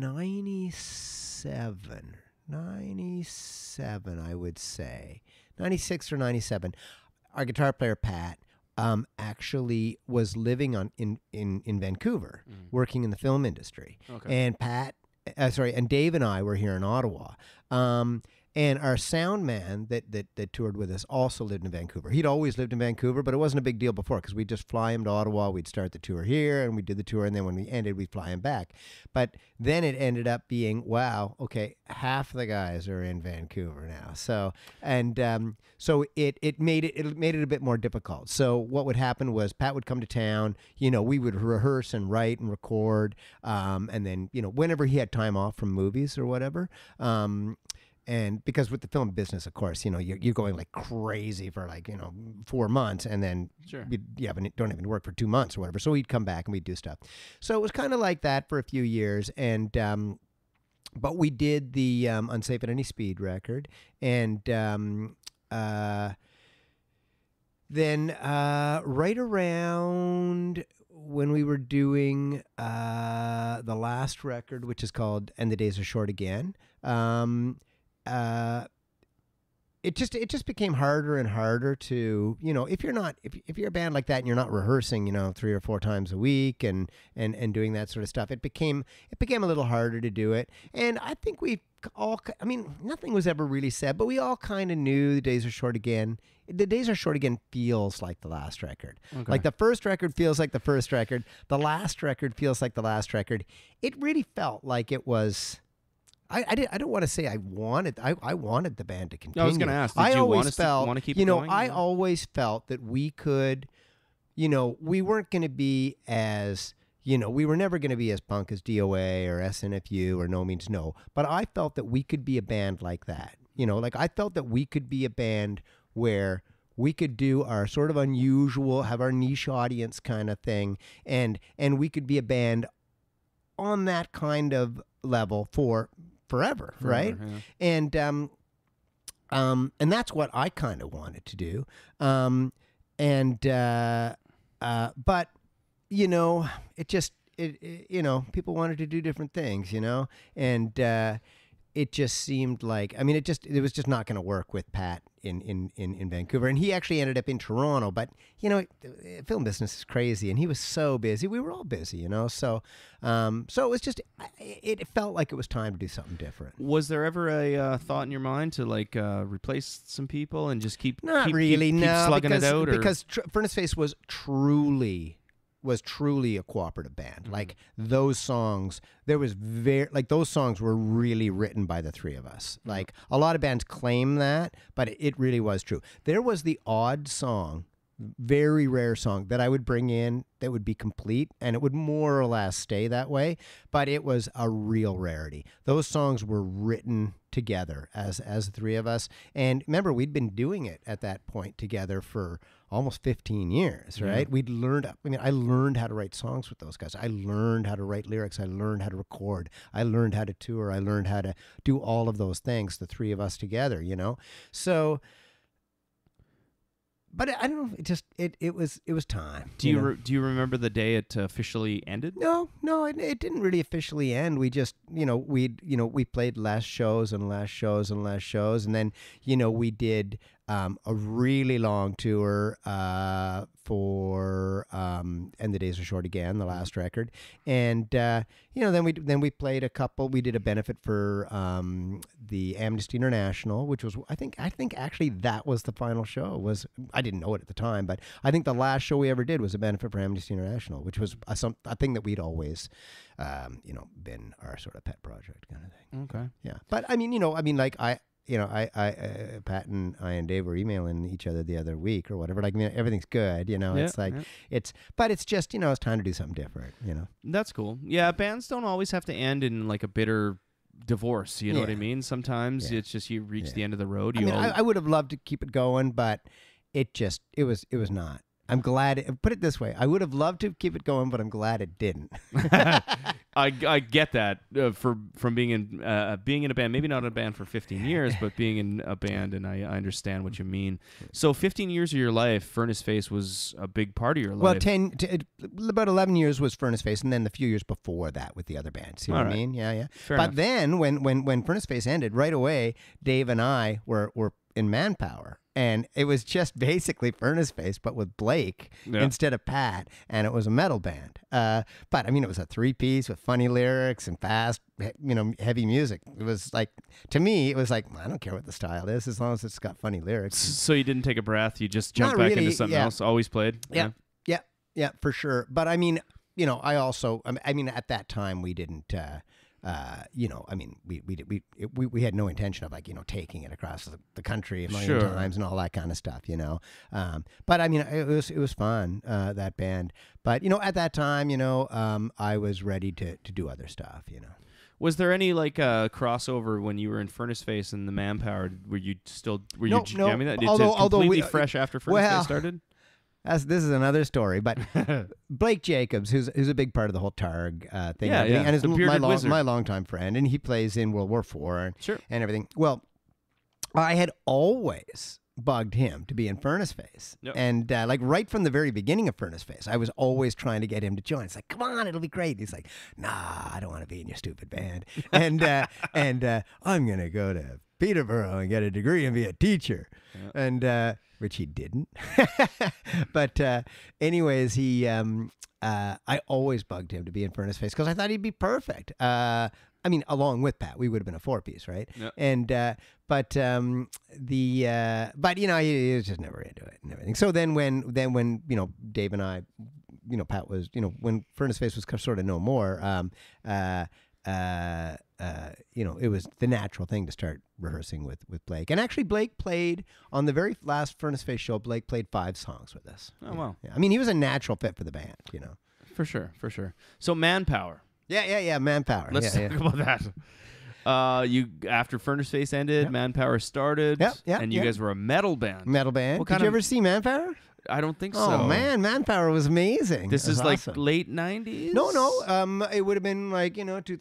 ninety-seven, ninety-seven, I would say, ninety-six or ninety-seven, our guitar player, Pat, um, actually was living on in, in, in Vancouver, mm. working in the film industry. Okay. And Pat, uh, sorry, and Dave and I were here in Ottawa. Um, And our sound man that, that that toured with us also lived in Vancouver. He'd always lived in Vancouver, but it wasn't a big deal before because we'd just fly him to Ottawa. We'd start the tour here, and we did the tour, and then when we ended, we'd fly him back. But then it ended up being, wow, okay, half the guys are in Vancouver now. So and um, so it it made it it made it a bit more difficult. So what would happen was Pat would come to town. You know, we would rehearse and write and record, um, and then, you know, whenever he had time off from movies or whatever. Um, and because with the film business, of course, you know, you're, you're going like crazy for like, you know, four months and then Sure. you, you haven't, don't even work for two months or whatever. So we'd come back and we'd do stuff. So it was kind of like that for a few years. And, um, but we did the um, Unsafe at Any Speed record. And um, uh, then uh, right around when we were doing uh, the last record, which is called And the Days Are Short Again, um, uh, it just it just became harder and harder to, you know, if you're not if if you're a band like that and you're not rehearsing, you know, three or four times a week and and and doing that sort of stuff, it became it became a little harder to do it. And I think we all, I mean, nothing was ever really said, but we all kind of knew The Days Are Short Again. The Days Are Short Again feels like the last record. Okay. Like the first record feels like the first record. The last record feels like the last record. It really felt like it was. I, I, did, I don't want to say I wanted I, I wanted the band to continue. I was going to ask, did I you always want us felt, to want to keep you know, going? I Yeah. always felt that we could, you know, we weren't going to be as, you know, we were never going to be as punk as D O A or S N F U or No Means No. But I felt that we could be a band like that. You know, like I felt that we could be a band where we could do our sort of unusual, have our niche audience kind of thing, and and we could be a band on that kind of level for forever, Forever, right? yeah. And um, um, and that's what I kind of wanted to do. Um, and uh, uh, but you know, it just it, it you know, people wanted to do different things, you know, and uh, it just seemed like, I mean, it just, it was just not going to work with Pat in, in, in, in Vancouver. And he actually ended up in Toronto, but, you know, film business is crazy. And he was so busy. We were all busy, you know? So, um, so it was just, it felt like it was time to do something different. Was there ever a uh, thought in your mind to like uh, replace some people and just keep Not keep, really, keep, no. keep slugging because, it out? Or? Because tr- Furnaceface was truly... was truly a cooperative band. Mm-hmm. Like those songs, there was very, like those songs were really written by the three of us. Mm-hmm. Like a lot of bands claim that, but it really was true. There was the odd song, very rare song that I would bring in that would be complete and it would more or less stay that way, but it was a real rarity. Those songs were written together as as the three of us. And remember, we'd been doing it at that point together for almost fifteen years, right? Yeah. We'd learned, I mean, I learned how to write songs with those guys. I learned how to write lyrics. I learned how to record. I learned how to tour. I learned how to do all of those things, the three of us together, you know? So, but I don't know, it just, it, it was, it was time. do you know? re- do you remember the day it officially ended? No, no, it, it didn't really officially end. We just, you know, we, you know, we played less shows and less shows and less shows, and then, you know, we did um, a really long tour uh, for um, And the Days Are Short Again, the last record, and uh, you know, then we then we played a couple. We did a benefit for um, the Amnesty International, which was, I think, I think actually that was the final show. Was I didn't know it at the time, but I think the last show we ever did was a benefit for Amnesty International, which was a, some a thing that we'd always, um, you know, been our sort of pet project kind of thing. Okay. Yeah, but I mean, you know, I mean, like I, you know, I, I, uh, Pat and I and Dave were emailing each other the other week or whatever. Like, I mean, everything's good, you know. Yeah, it's like yeah. it's, but it's just, you know, it's time to do something different, you know. That's cool. Yeah, bands don't always have to end in like a bitter divorce. You know what I Yeah. mean? Sometimes Yeah. it's just you reach Yeah. the end of the road. I You mean, all- I, I would have loved to keep it going, but it just, it was, it was not. I'm glad. It, put it this way: I would have loved to keep it going, but I'm glad it didn't. I, I get that uh, for from being in uh, being in a band, maybe not in a band for fifteen years, but being in a band, and I, I understand what you mean. So fifteen years of your life, Furnaceface was a big part of your life. Well, ten, t- it- about eleven years was Furnaceface, and then the few years before that with the other bands. You know All what right. I mean? Yeah, yeah. Fair but enough. then when when when Furnaceface ended, right away, Dave and I were were in Manpower. And it was just basically Furnaceface, but with Blake Yeah. instead of Pat, and it was a metal band. Uh, but I mean, it was a three-piece with funny lyrics and fast, he- you know, heavy music. It was like, to me, it was like, I don't care what the style is, as long as it's got funny lyrics. So you didn't take a breath. You just jumped Not back really, into something yeah. else. Always played. Yeah, yeah, yeah, for sure. But I mean, you know, I also, I mean, I mean at that time, we didn't. Uh, Uh, you know, I mean, we we we we we had no intention of like, you know, taking it across the, the country a million Sure. times and all that kind of stuff, you know. Um, but I mean, it was it was fun, uh, that band. But you know, at that time, you know, um, I was ready to to do other stuff, you know. Was there any like uh, crossover when you were in Furnaceface and the Manpower? Were you still were No, you no, jamming that? Did although- it although completely we- fresh after Furnaceface well, started? That's, this is another story, but Blake Jacobs, who's who's a big part of the whole Targ uh, thing, Yeah, and, everything, yeah, and is the my bearded long, wizard. my longtime friend, and he plays in World War Four and, Sure. and everything. Well, I had always bugged him to be in Furnaceface, Yep. and uh, like right from the very beginning of Furnaceface, I was always trying to get him to join. It's like, come on, it'll be great. He's like, nah, I don't want to be in your stupid band, and uh, and uh, I'm gonna go to Peterborough and get a degree and be a teacher, Yeah. and uh, which he didn't. But uh, anyways, he um, uh, I always bugged him to be in Furnaceface because I thought he'd be perfect. Uh, I mean, along with Pat, we would have been a four piece, right? Yep. And uh, but um, the uh, but you know he, he was just never into it and everything. So then when then when you know Dave and I, you know Pat was you know when Furnaceface was sort of no more. Um, uh, uh, uh, you know, it was the natural thing to start rehearsing with, with Blake. And actually, Blake played on the very last Furnaceface show. Blake played five songs with us. Oh, Yeah. wow. Yeah. I mean, he was a natural fit for the band, you know. For sure, for sure. So Manpower. Yeah, yeah, yeah. Manpower. Let's yeah, talk yeah. about that. Uh, you after Furnaceface ended, Yep. Manpower started, Yep, yep, and you yep. guys were a metal band. Metal band. What Did kind you of- ever see Manpower? I don't think Oh so. man, Manpower was amazing. This It was is like awesome. late nineties. No, no. Um, it would have been like you know two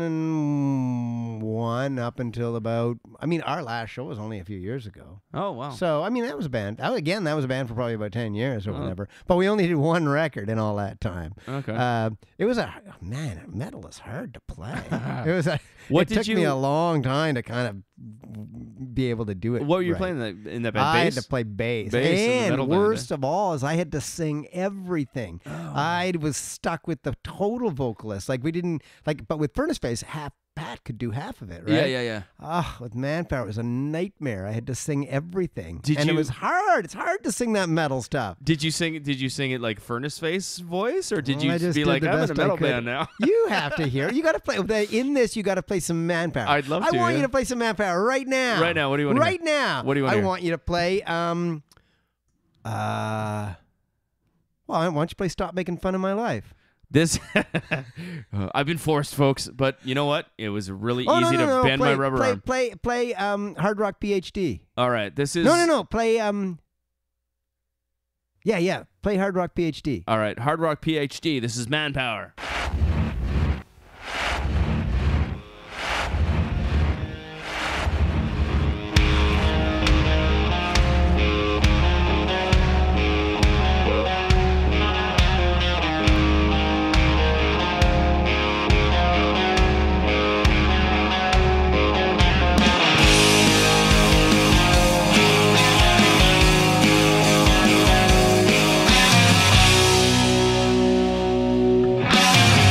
thousand one up until about. I mean, our last show was only a few years ago. Oh wow. So I mean, that was a band. That, again, that was a band for probably about ten years or Oh. whatever. But we only did one record in all that time. Okay. Uh, it was a man. Metal is hard to play. It was. A, What it did took me you- a long time to kind of be able to do it. what were you right. playing in that, in that band? I Bass? had to play bass. Bass in the and metal band, worst eh? of all is I had to sing everything. Oh. I was stuck with the total vocalist. Like we didn't like, but with Furnaceface, half Pat could do half of it, right? Yeah, yeah, yeah. Oh, with Manpower, it was a nightmare. I had to sing everything, Did and you- it was hard. It's hard to sing that metal stuff. Did you sing? Did you sing it like Furnaceface voice, or did Well, you I just be did like, the I'm in a best I metal could. band now? You have to hear. You got to play in this. You got to play some Manpower. I'd love I to, want yeah. you to play some Manpower right now. Right now, what do you wanna Right hear? now. What do you wanna I hear? want you to play. Um. Uh. Well, why don't you play "Stop Making Fun of My Life"? This, Uh, I've been forced, folks, but you know what? It was really Oh, easy no, no, to no, bend play, my rubber play, arm. Play, play, um, Hard Rock P H D. All right, this is No, no, no. Play, um. Yeah, yeah. Play Hard Rock P H D. All right, Hard Rock P H D. This is Manpower. Thank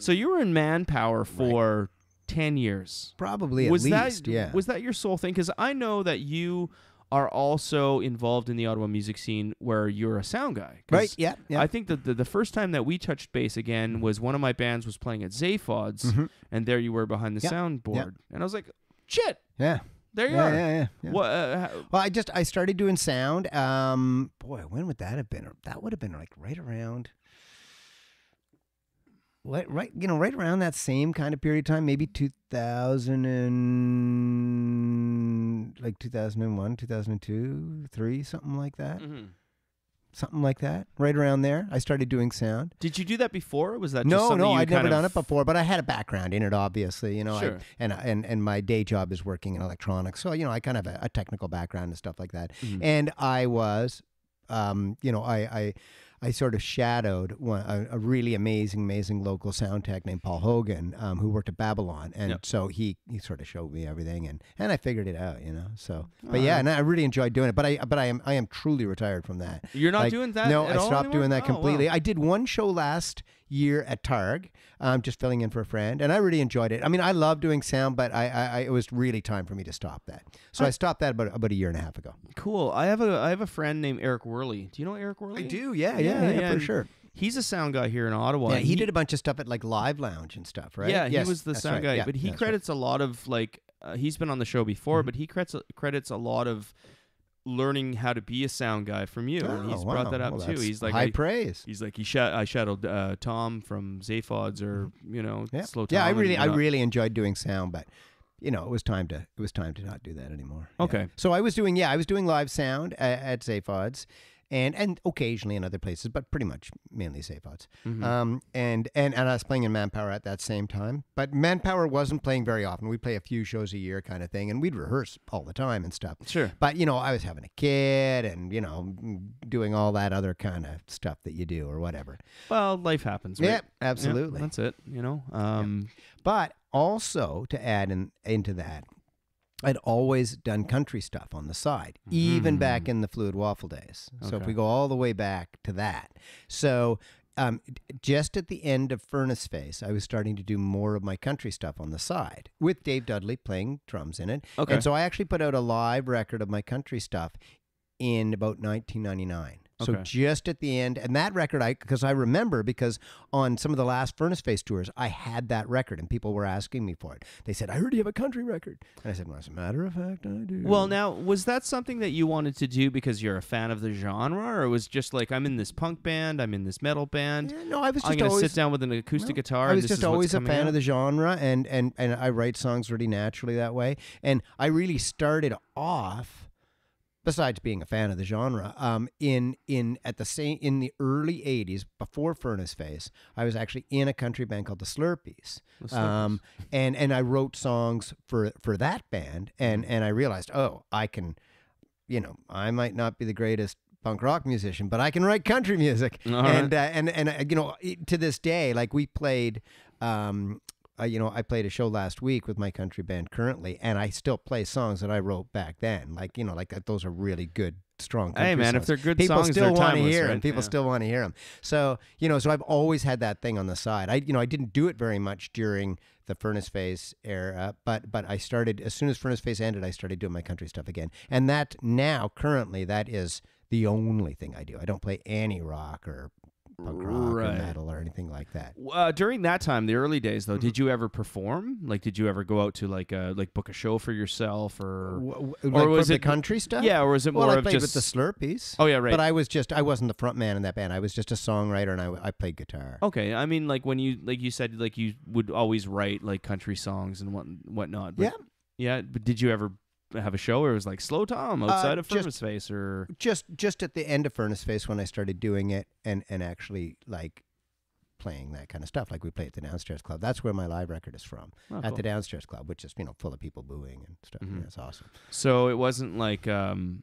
So you were in Manpower for right. ten years. Probably at was least, that, yeah. Was that your sole thing? Because I know that you are also involved in the Ottawa music scene where you're a sound guy. Right, yeah, yeah. I think that the, the first time that we touched base again was one of my bands was playing at Zaphod's, mm-hmm. and there you were behind the yep. soundboard. Yep. And I was like, shit. Yeah. There you yeah, are. Yeah, yeah, yeah. What, uh, well, I just, I started doing sound. Um, boy, when would that have been? That would have been like right around... Right, right, you know, right around that same kind of period of time, maybe two thousand and like two thousand one, two thousand two, three, something like that. Mm-hmm. Something like that. Right around there, I started doing sound. Did you do that before? Or was that no, just something no? you I'd never kind done of... it before, but I had a background in it, obviously. You know, sure. I, and and and my day job is working in electronics, so you know, I kind of have a, a technical background and stuff like that. Mm-hmm. And I was, um, you know, I I. I sort of shadowed one, a, a really amazing, amazing local sound tech named Paul Hogan, um, who worked at Babylon, and yep. so he, he sort of showed me everything, and, and I figured it out, you know. So, but yeah, and I really enjoyed doing it. But I but I am I am truly retired from that. You're not like, doing that? No, at I all stopped anymore? doing that Oh, completely. wow. I did one show last year at Targ, um, just filling in for a friend, and I really enjoyed it. I mean, I love doing sound, but I, I, I it was really time for me to stop that. So I, I stopped that about about a year and a half ago. Cool. I have a I have a friend named Eric Worley. Do you know Eric Worley? I do. Yeah, yeah, yeah, yeah for sure. He's a sound guy here in Ottawa. Yeah, he, he did a bunch of stuff at like Live Lounge and stuff, right? Yeah, yes, he was the sound right. guy, yeah, but he that's credits right. a lot of like uh, he's been on the show before, mm-hmm. but he credits credits a lot of learning how to be a sound guy from you, oh, and he's wow. brought that up well, too. He's like high I, praise. He's like he sha- I shadowed uh, Tom from Zaphod's or you know yeah. Slo Tom. Yeah, I really and, I really enjoyed doing sound, but you know, it was time to it was time to not do that anymore. Okay. Yeah. So I was doing yeah, I was doing live sound at, at Zaphod's. And and occasionally in other places, but pretty much mainly Zaphod's. Mm-hmm. Um, and, and, and I was playing in Manpower at that same time. But Manpower wasn't playing very often. We'd play a few shows a year kind of thing, and we'd rehearse all the time and stuff. Sure. But, you know, I was having a kid and, you know, doing all that other kind of stuff that you do or whatever. Well, life happens, right? Yeah, absolutely. Yeah, that's it, you know. Um, yeah. But also to add in, into that, I'd always done country stuff on the side, mm-hmm. even back in the Fluid Waffle days. So okay. if we go all the way back to that. So um, just at the end of Furnaceface, I was starting to do more of my country stuff on the side with Dave Dudley playing drums in it. Okay. And so I actually put out a live record of my country stuff in about nineteen ninety-nine. So okay. just at the end, and that record, I because I remember because on some of the last Furnaceface tours, I had that record, and people were asking me for it. They said, "I heard you have a country record," and I said, "Well, as a matter of fact, I do." Well, now was that something that you wanted to do because you're a fan of the genre, or it was just like I'm in this punk band, I'm in this metal band? Yeah, no, I was just I'm going to always, sit down with an acoustic no, guitar. I was and this just is always what's a coming fan out? of the genre, and and and I write songs really naturally that way. And I really started off. Besides being a fan of the genre, um, in in at the same in the early eighties, before Furnaceface, I was actually in a country band called the Slurpees, The Slurpees. um, and and I wrote songs for for that band, and and I realized, oh, I can, you know, I might not be the greatest punk rock musician, but I can write country music, All and right. uh, and and uh, you know, to this day, like we played. Um, Uh, you know, I played a show last week with my country band currently, and I still play songs that I wrote back then. Like, you know, like that, those are really good, strong country Hey, man, songs. if they're good people songs, still they're want to timeless, hear right? them. People Yeah. still want to hear them. So, you know, so I've always had that thing on the side. I, you know, I didn't do it very much during the Furnaceface era, but but I started, as soon as Furnaceface ended, I started doing my country stuff again. And that now, currently, that is the only thing I do. I don't play any rock or punk rock Right. or metal or anything like that. Uh, during that time, the early days, though, did you ever perform? Like, did you ever go out to like uh, like book a show for yourself, or W- or like was from it the country stuff? Yeah, or was it Well, more I of played just with the Slurpees. Oh yeah, right. But I was just I wasn't the front man in that band. I was just a songwriter, and I, I played guitar. Okay, I mean, like when you like you said, like you would always write like country songs and what whatnot. But, Yeah. yeah. But did you ever have a show where it was like Slo Tom outside Uh, of just- Furnaceface, or Just just at the end of Furnaceface when I started doing it and and actually like playing that kind of stuff, like we play at the Downstairs Club. That's where my live record is from, Oh, at cool. the Downstairs Club, which is, you know, full of people booing and stuff. Mhm. Yeah, that's awesome. So it wasn't like um,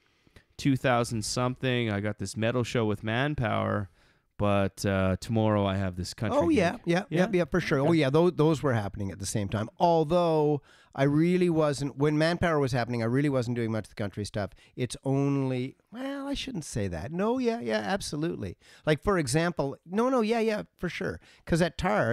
two thousand something. I got this metal show with Manpower, but uh, tomorrow I have this country. Oh yeah, gig. yeah, yeah, yeah, for sure. Oh yeah, those those were happening at the same time. Although I really wasn't, when Manpower was happening, I really wasn't doing much of the country stuff. It's only, well, I shouldn't say that. No, yeah, yeah, absolutely. Like for example, no, no, yeah, yeah, for sure. Because at Targ,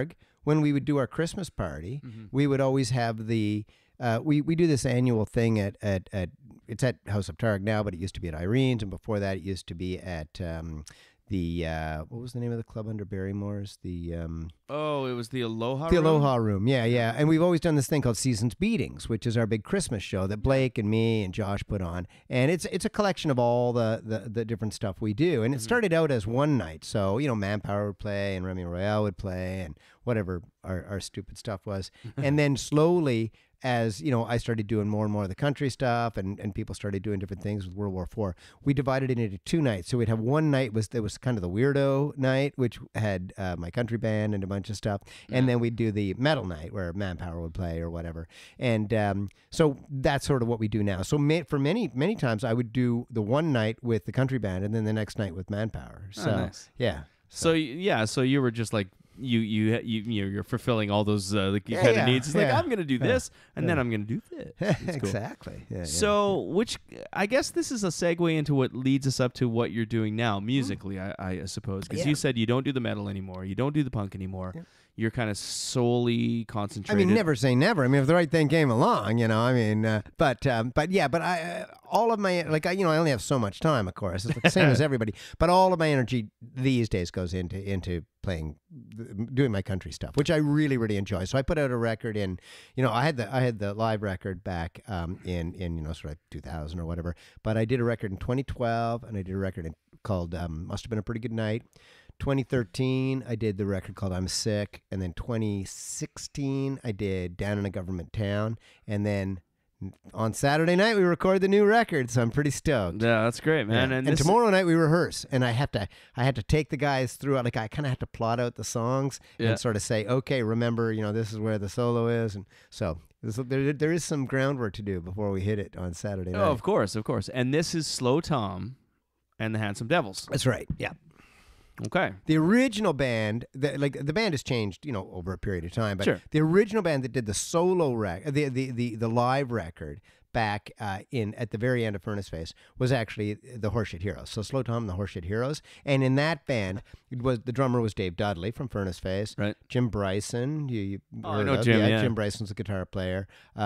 when we would do our Christmas party, Mm-hmm. we would always have the uh, we we do this annual thing at at at it's at House of Targ now, but it used to be at Irene's, and before that, it used to be at. Um, the uh, what was the name of the club under Barrymore's? The um, Oh, it was the Aloha the Room? Aloha Room. Yeah, yeah. And we've always done this thing called Seasons Beatings, which is our big Christmas show that Blake and me and Josh put on. And it's it's a collection of all the the, the different stuff we do. And it started out as one night. So, you know, Manpower would play and Remy Royale would play and whatever our, our stupid stuff was. And then slowly, as you know, I started doing more and more of the country stuff, and, and people started doing different things with World War Four. We divided it into two nights. So we'd have one night was there was kind of the weirdo night, which had uh, my country band and a bunch of stuff, and then we'd do the metal night where Manpower would play or whatever. And um, so that's sort of what we do now. So ma- for many many times, I would do the one night with the country band, and then the next night with Manpower. So Oh, nice. yeah. So, yeah, so you were just like, you you you you know, you're fulfilling all those uh, like, Yeah, kind of yeah, needs. It's like, yeah. I'm gonna do this, and then I'm gonna do this. That's cool. Exactly. Yeah, yeah. So, which I guess this is a segue into what leads us up to what you're doing now musically, I, I suppose, because Yeah. you said you don't do the metal anymore, you don't do the punk anymore. You're kind of solely I concentrated. mean, never say never. I mean, if the right thing came along, you know. I mean, uh, but um, but yeah, but I uh, all of my like I, you know I only have so much time, of course. It's the same as everybody. But all of my energy these days goes into into playing, doing my country stuff, which I really really enjoy. So I put out a record in, you know, I had the I had the live record back um, in in you know sort of two thousand or whatever. But I did a record in twenty twelve, and I did a record in, called um, Must Have Been a Pretty Good Night. twenty thirteen, I did the record called I'm Sick. And then twenty sixteen, I did Down in a Government Town. And then on Saturday night, we record the new record. So I'm pretty stoked. Yeah, that's great, man. Yeah. And, And, this- tomorrow night we rehearse, and I have to I had to take the guys through it. Like I kind of have to plot out the songs Yeah. and sort of say, okay, remember, you know, this is where the solo is, and so there's, there there is some groundwork to do before we hit it on Saturday night. Oh, of course, of course. And this is Slo Tom and the Handsome Devils. That's right. Yeah. Okay. The original band, the, like the band has changed, you know, over a period of time. But Sure. the original band that did the solo record, the, the the the live record back uh, in at the very end of Furnaceface was actually the Horseshit Heroes. So Slo Tom and the Horseshit Heroes, and in that band, it was the drummer was Dave Dudley from Furnaceface. Right. Jim Bryson, you, you Oh, I heard know of. Jim, yeah. Jim Bryson's a guitar player.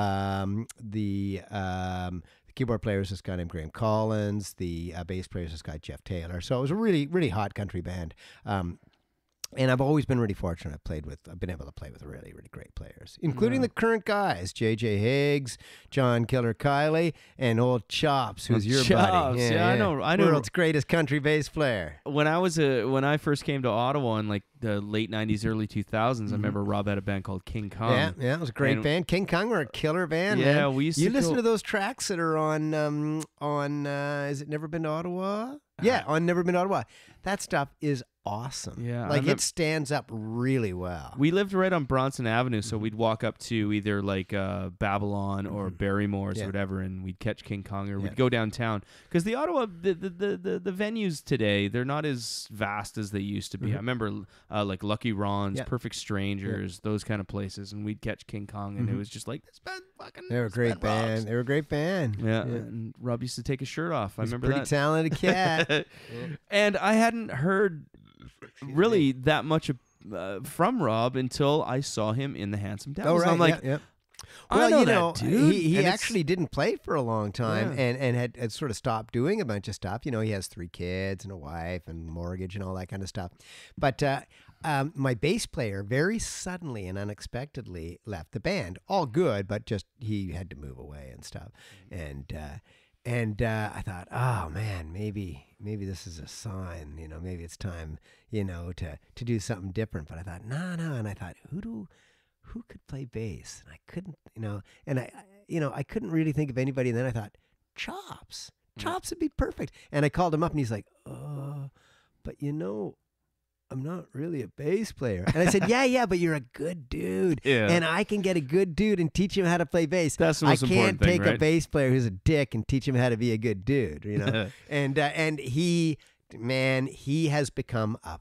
Um, the um, keyboard player is this guy named Graham Collins. The uh, bass player is this guy Jeff Taylor. So it was a really, really hot country band. Um, and I've always been really fortunate. I've played with, I've been able to play with really, really great players, including the current guys: J J Higgs, John Killer Kiley, and old Chops, who's Oh, your Chops. buddy. Yeah, I know- I know- World's greatest country bass player. When I was a when I first came to Ottawa in like the late nineties, early two thousands, I remember Rob had a band called King Kong. Yeah, yeah, it was a great and- band. King Kong were a killer band. Yeah, man. we used You to listen go- to those tracks that are on um on uh, is it Never Been to Ottawa? Yeah, on Never Been to Ottawa. That stuff is awesome. Yeah, I like remem- it stands up really well. We lived right on Bronson Avenue, so Mm-hmm. we'd walk up to either like uh, Babylon or Barrymore's Yeah. or whatever, and we'd catch King Kong, or Yeah. we'd go downtown. Because the Ottawa, the, the, the, the, the venues today, they're not as vast as they used to be. I remember uh, like Lucky Ron's, Mm-hmm. Yeah. Perfect Strangers, those kind of places, and we'd catch King Kong, and it was just like, this band fucking They were a this great band rocks. band. They were a great band. Yeah, and Rob used to take his shirt off. I He's a remember pretty that. talented cat. And I hadn't heard really that much uh, from Rob until I saw him in the Handsome Devils. Oh, right. I'm like, yeah, yeah. I Well, know you that know, dude. he, he And it's- actually didn't play for a long time Yeah. and, and had, had sort of stopped doing a bunch of stuff. You know, he has three kids and a wife and mortgage and all that kind of stuff. But uh, um, my bass player very suddenly and unexpectedly left the band. All good, but just he had to move away and stuff. And uh, and uh, I thought, oh man, maybe maybe this is a sign. You know, maybe it's time, you know, to to do something different. But I thought, no, no. And I thought, who do who could play bass? And I couldn't, you know, and I, I- you know, I couldn't really think of anybody. And then I thought, Chops, Chops would be perfect. And I called him up, and he's like, "Oh, but you know, I'm not really a bass player." And I said, "Yeah, yeah, but you're a good dude, Yeah. and I can get a good dude and teach him how to play bass. That's the I most can't important thing, take a right? bass player who's a dick and teach him how to be a good dude, you know." and uh, and he, man, he has become a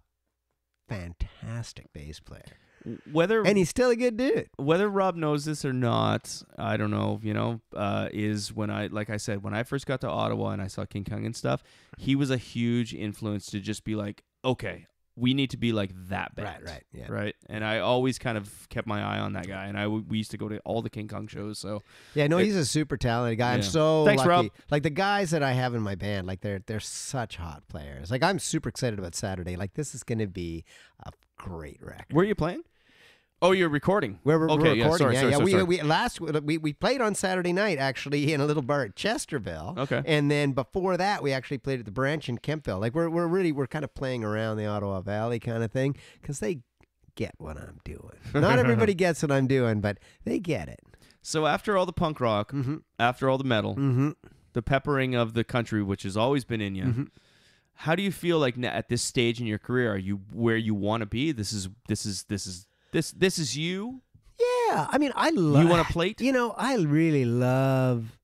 fantastic bass player. whether And he's still a good dude. whether Rob knows this or not, I don't know, you know, uh, is when I, like I said, when I first got to Ottawa and I saw King Kong and stuff, he was a huge influence to just be like, okay, we need to be like that band. Right, right, yeah. Right. And I always kind of kept my eye on that guy. And I w- we used to go to all the King Kong shows. So Yeah, no, it- he's a super talented guy. I'm Yeah. so Thanks, lucky. Rob. Like the guys that I have in my band, like they're they're such hot players. Like I'm super excited about Saturday. Like this is going to be a great record. Where are you playing? Oh, you're recording. We're, we're okay, recording. Yeah, sorry, yeah, sorry, yeah. sorry, we, sorry. we last we, we played on Saturday night actually in a little bar at Chesterville. Okay. And then before that, we actually played at the Branch in Kempville. Like we're we're really we're kind of playing around the Ottawa Valley kind of thing because they get what I'm doing. Not everybody gets what I'm doing, but they get it. So after all the punk rock, Mm-hmm. after all the metal, Mm-hmm. the peppering of the country, which has always been in you, Mm-hmm. how do you feel like n- at this stage in your career? Are you where you want to be? This is this is this is this this is you. Yeah, I mean, I love. You want a plate? You know, I really love,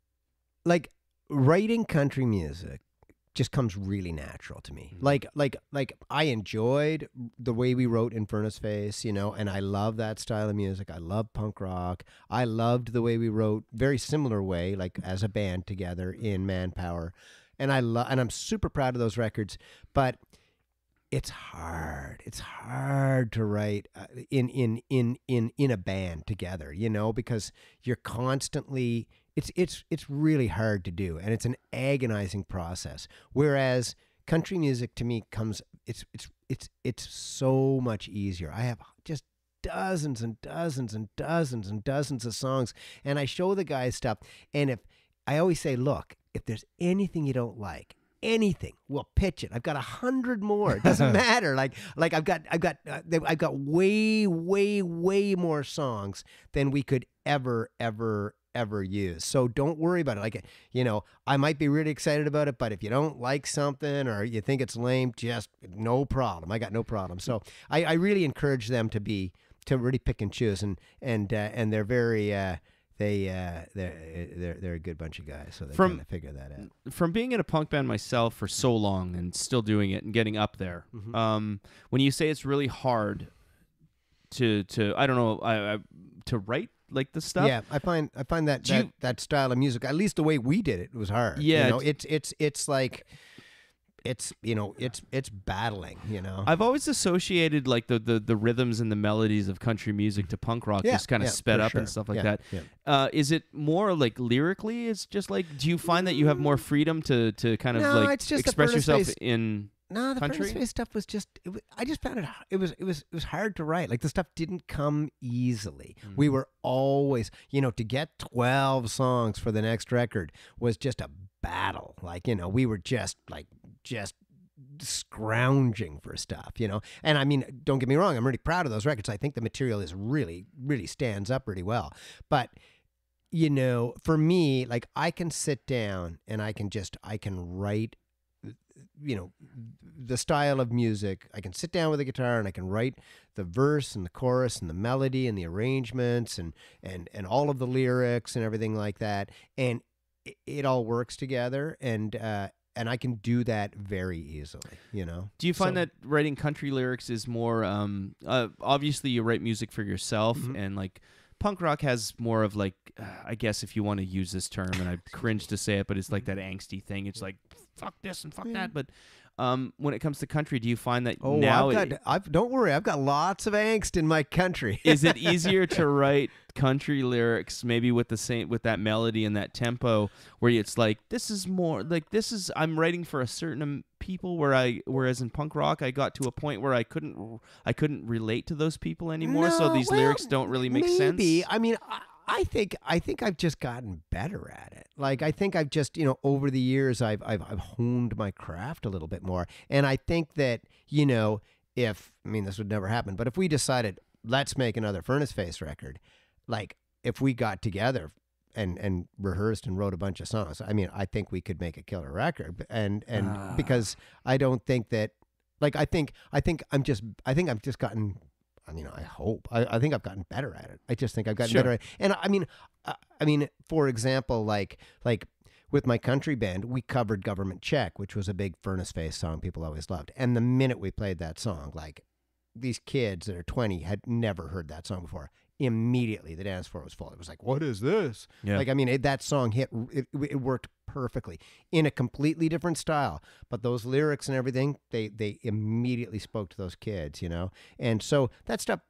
like, writing country music. Just comes really natural to me. Mm-hmm. Like, like, like I enjoyed the way we wrote in Furnaceface, you know, and I love that style of music. I love punk rock. I loved the way we wrote, very similar way, like as a band together in Manpower, and I love, and I'm super proud of those records. But it's hard. It's hard to write uh, in in in in in a band together, you know, because you're constantly. It's it's it's really hard to do, and it's an agonizing process. Whereas country music to me comes, it's it's it's it's so much easier. I have just dozens and dozens and dozens and dozens of songs, and I show the guys stuff. And if I always say, look, if there's anything you don't like, anything, we'll pitch it. I've got a hundred more. It doesn't matter. Like like I've got I've got uh, I've got way way way more songs than we could ever ever. ever use. So don't worry about it. Like, you know, I might be really excited about it, but if you don't like something or you think it's lame, just no problem. I got no problem. So I, I really encourage them to be, to really pick and choose, and, and, uh, and they're very, uh, they, uh, they're, they're, they're a good bunch of guys. So they From- kind of figure that out. From being in a punk band myself for so long and still doing it and getting up there, Mm-hmm. um, when you say it's really hard to to I don't know I, I to write like the stuff. Yeah, I find I find that Do that, you- that style of music, at least the way we did it, was hard. Yeah, you know, d- it's it's it's like it's you know it's it's battling. You know, I've always associated like the, the, the rhythms and the melodies of country music to punk rock, Yeah, just kind of yeah, sped for up sure. and stuff like Yeah, that. yeah. Uh, is it more like lyrically? It's just like, do you find that you have more freedom to, to kind of No, like it's just the express yourself Furnaceface- in? No, the country? Furnaceface stuff was just. It was, I just found it. It was. It was. It was hard to write. Like the stuff didn't come easily. We were always, you know, to get twelve songs for the next record was just a battle. Like you know, we were just like just scrounging for stuff. You know, and I mean, don't get me wrong. I'm really proud of those records. I think the material is really, really stands up pretty well. But you know, for me, like I can sit down and I can just I can write. You know, the style of music. I can sit down with a guitar and I can write the verse and the chorus and the melody and the arrangements and and and all of the lyrics and everything like that, and it, it all works together, and uh and I can do that very easily, you know. Do you find So- that writing country lyrics is more, um, uh, obviously you write music for yourself, Mm-hmm. and like punk rock has more of like, uh, I guess if you want to use this term, and I cringe to say it, but it's like that angsty thing. It's like, fuck this and fuck that. But um, when it comes to country, do you find that Oh, now I've it- got. I've, don't worry, I've got lots of angst in my country. is it easier to write country lyrics maybe with the same with that melody and that tempo where it's like this is more like this is I'm writing for a certain um, people where I whereas in punk rock I got to a point where I couldn't I couldn't relate to those people anymore, so No, these well, lyrics don't really make maybe. sense. I mean, I, I think I think I've just gotten better at it. Like I think I've just you know over the years I've I've I've honed my craft a little bit more, and I think that you know if I mean this would never happen, but if we decided let's make another Furnaceface record, like if we got together and and rehearsed and wrote a bunch of songs, I mean I think we could make a killer record, and and Ah. because I don't think that like I think I think I'm just I think I've just gotten. I mean, I hope. I, I think I've gotten better at it. I just think I've gotten Sure. better at it. And I mean, I, I mean, for example, like like with my country band, we covered "Government Check," which was a big Furnaceface song people always loved. And the minute we played that song, like these kids that are twenty had never heard that song before. Immediately, the dance floor was full. It was like, "What is this?" Yeah. Like, I mean, it, that song hit. It, it worked perfectly in a completely different style. But those lyrics and everything, they they immediately spoke to those kids, you know? And so that stuff,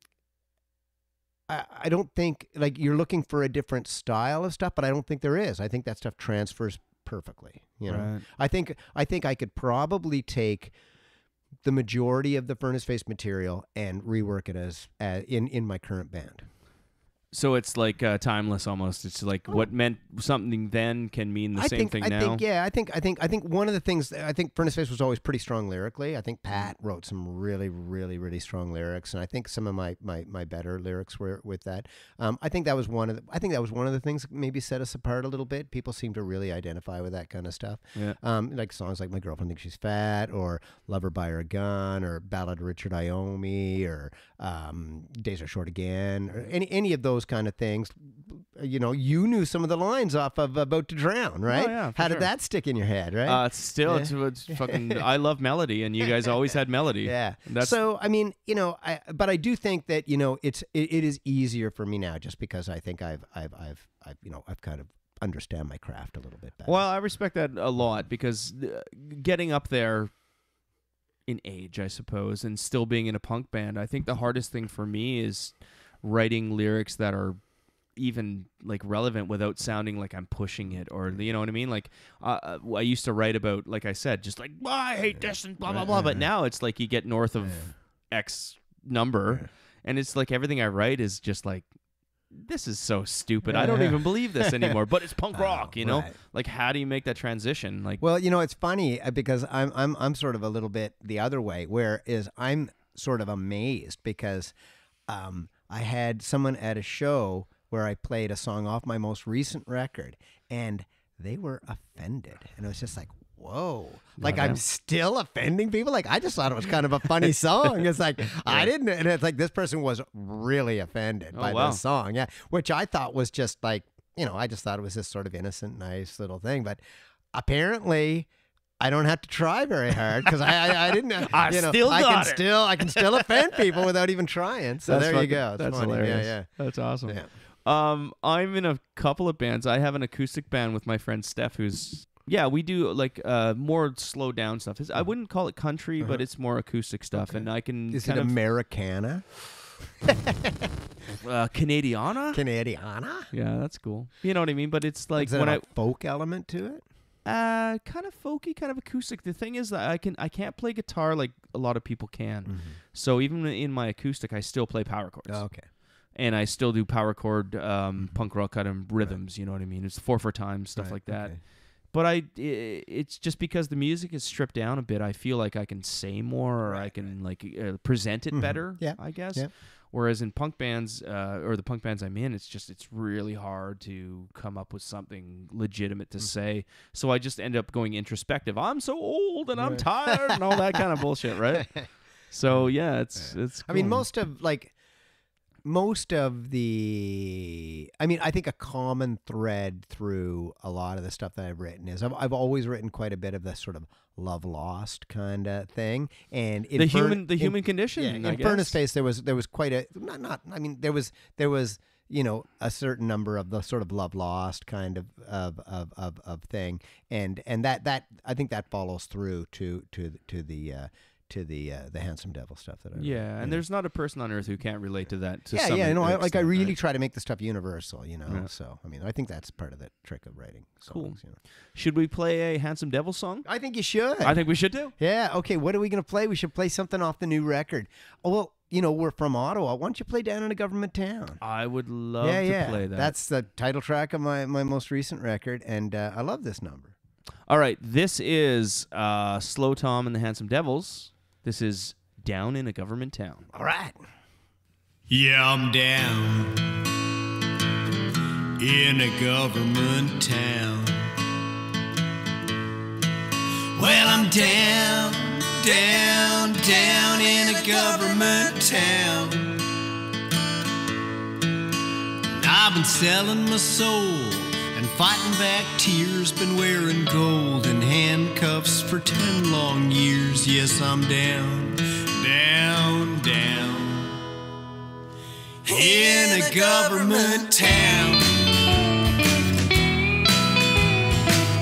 I, I don't think, like, you're looking for a different style of stuff, but I don't think there is. I think that stuff transfers perfectly, you know? Right. I think I think I could probably take the majority of the Furnaceface material and rework it as, as in, in my current band. So it's like uh, timeless almost. It's like what meant something then can mean the I same think, thing I now. think, yeah, I think, I think, I think one of the things, I think Furnaceface was always pretty strong lyrically. I think Pat wrote some really, really, really strong lyrics, and I think some of my my, my better lyrics were with that. Um, I think that was one of the, I think that was one of the things that maybe set us apart a little bit. People seem to really identify with that kind of stuff. Yeah. Um, like songs like "My Girlfriend Thinks She's Fat" or "Love Her, Buy Her a Gun" or "Ballad of Richard Iommi" or um, "Days Are Short Again" or any any of those kind of things. You know, you knew some of the lines off of "About to Drown," right? Oh, yeah, for How did sure. that stick in your head, right? Uh, it's still, Yeah. it's, it's fucking. I love melody, and you guys always had melody. Yeah. That's So I mean, you know, I but I do think that, you know, it's it, it is easier for me now just because I think I've I've I've I've you know I've kind of understand my craft a little bit better. Well, I respect that a lot because uh, getting up there in age, I suppose, and still being in a punk band, I think the hardest thing for me is writing lyrics that are even like relevant without sounding like I'm pushing it, or you know what I mean. Like uh, I used to write about, like I said, just like, well, I hate this and blah blah blah. But now it's like you get north of X number, and it's like everything I write is just like, this is so stupid. I don't even believe this anymore. But it's punk rock, you know. right. Like, how do you make that transition? Like, Well, you know, it's funny uh, because I'm I'm I'm sort of a little bit the other way, where is I'm sort of amazed because um, I had someone at a show where I played a song off my most recent record, and they were offended, and it was just like, whoa, like yeah. I'm still offending people. Like, I just thought it was kind of a funny song. It's like I didn't, and it's like this person was really offended Oh, by wow. the song, yeah, which I thought was just like, you know, I just thought it was this sort of innocent, nice little thing, but apparently I don't have to try very hard because I, I I didn't I you know still I got can it. still I can still offend people without even trying. So That's there you fucking- go. It's That's funny. hilarious. Yeah, That's awesome. yeah. Um, I'm in a couple of bands. I have an acoustic band with my friend Steph, who's yeah, we do like uh more slowed down stuff. It's, I wouldn't call it country, but it's more acoustic stuff, and I can Is it kind of Americana? uh, Canadiana. Canadiana? Yeah, that's cool. You know what I mean? But it's like Is there when a I folk element to it? uh kind of folky, kind of acoustic. The thing is that I can I can't play guitar like a lot of people can. So even in my acoustic, I still play power chords. Oh, okay. And I still do power chord, um, punk rock kind of rhythms. You know what I mean? It's four for time stuff Right, like that. okay. But I, i it's just because the music is stripped down a bit. I feel like I can say more, or I can like uh, present it better. Yeah, I guess. yeah. Whereas in punk bands, uh, or the punk bands I'm in, it's just it's really hard to come up with something legitimate to say. So I just end up going introspective. I'm so old and I'm tired and all that kind of bullshit, right? So yeah, it's it's. I mean, cool. most of like most of the I mean, I think a common thread through a lot of the stuff that I've written is I've, I've always written quite a bit of the sort of love lost kind of thing, and in the Furn- human the in- human condition. Yeah, in I guess. Furnaceface there was there was quite a not not I mean there was there was you know a certain number of the sort of love lost kind of of of of, of thing, and and that that I think that follows through to to to the uh, to the uh, the Handsome Devil stuff that I wrote. Yeah, and there's not a person on earth who can't relate to that. To yeah some yeah no I, like I extent, really right? try to make the stuff universal, you know. Yeah. So I mean I think that's part of the trick of writing songs. Cool. You know. Should we play a Handsome Devil song? I think you should. I think we should do. Yeah. Okay. What are we gonna play? We should play something off the new record. Oh well, you know we're from Ottawa. Why don't you play Down in a Government Town? I would love yeah, to yeah. play that. That's the title track of my, my most recent record, and uh, I love this number. All right. This is uh, Slo Tom and the Handsome Devils. This is Down in a Government Town. All right. Yeah, I'm down in a government town. Well, I'm down, down, down in a government town. And I've been selling my soul and fighting back tears. Been wearing golden handcuffs for ten long years. Yes, I'm down, down, down in a government town.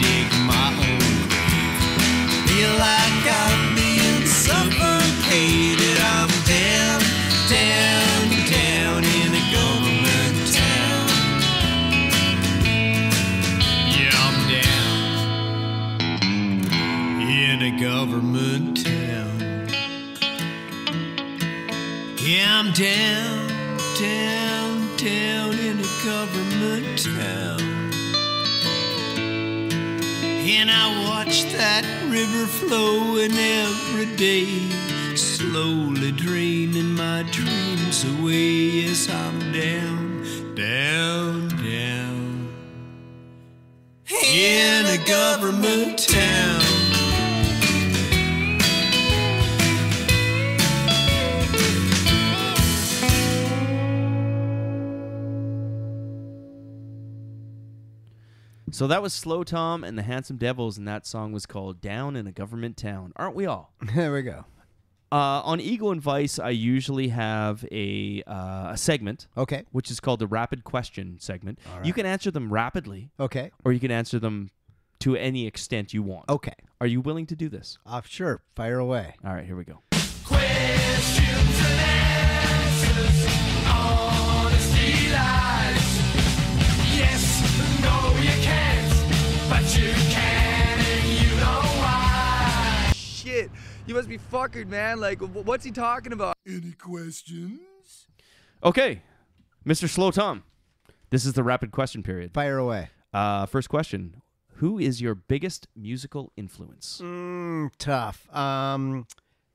dig my own grave. Feel like I'm being suffocated. I'm down, down, down in a government town. Yeah, I'm down in a government town. Yeah, I'm down, down, down in a government town. And I watch that river flowing every day, slowly draining my dreams away. Yes, I'm down, down, down in a government town. So that was Slo Tom and the Handsome Devils, and that song was called Down in a Government Town. Aren't we all? There we go. Uh, on Ego and Vice, I usually have a uh, a segment, Okay. which is called the Rapid Question segment. You can answer them rapidly, Okay. or you can answer them to any extent you want. Okay. Are you willing to do this? Uh, sure. Fire away. All right, here we go. Questions and answers, honesty lies. Yes, no, you can't, but you can and you know why. Shit, you must be fuckered, man. Like, wh- what's he talking about? Any questions? Okay, Mister Slo Tom, this is the Rapid Question period. Fire away. Uh, first question. Who is your biggest musical influence? Mm, tough. Um,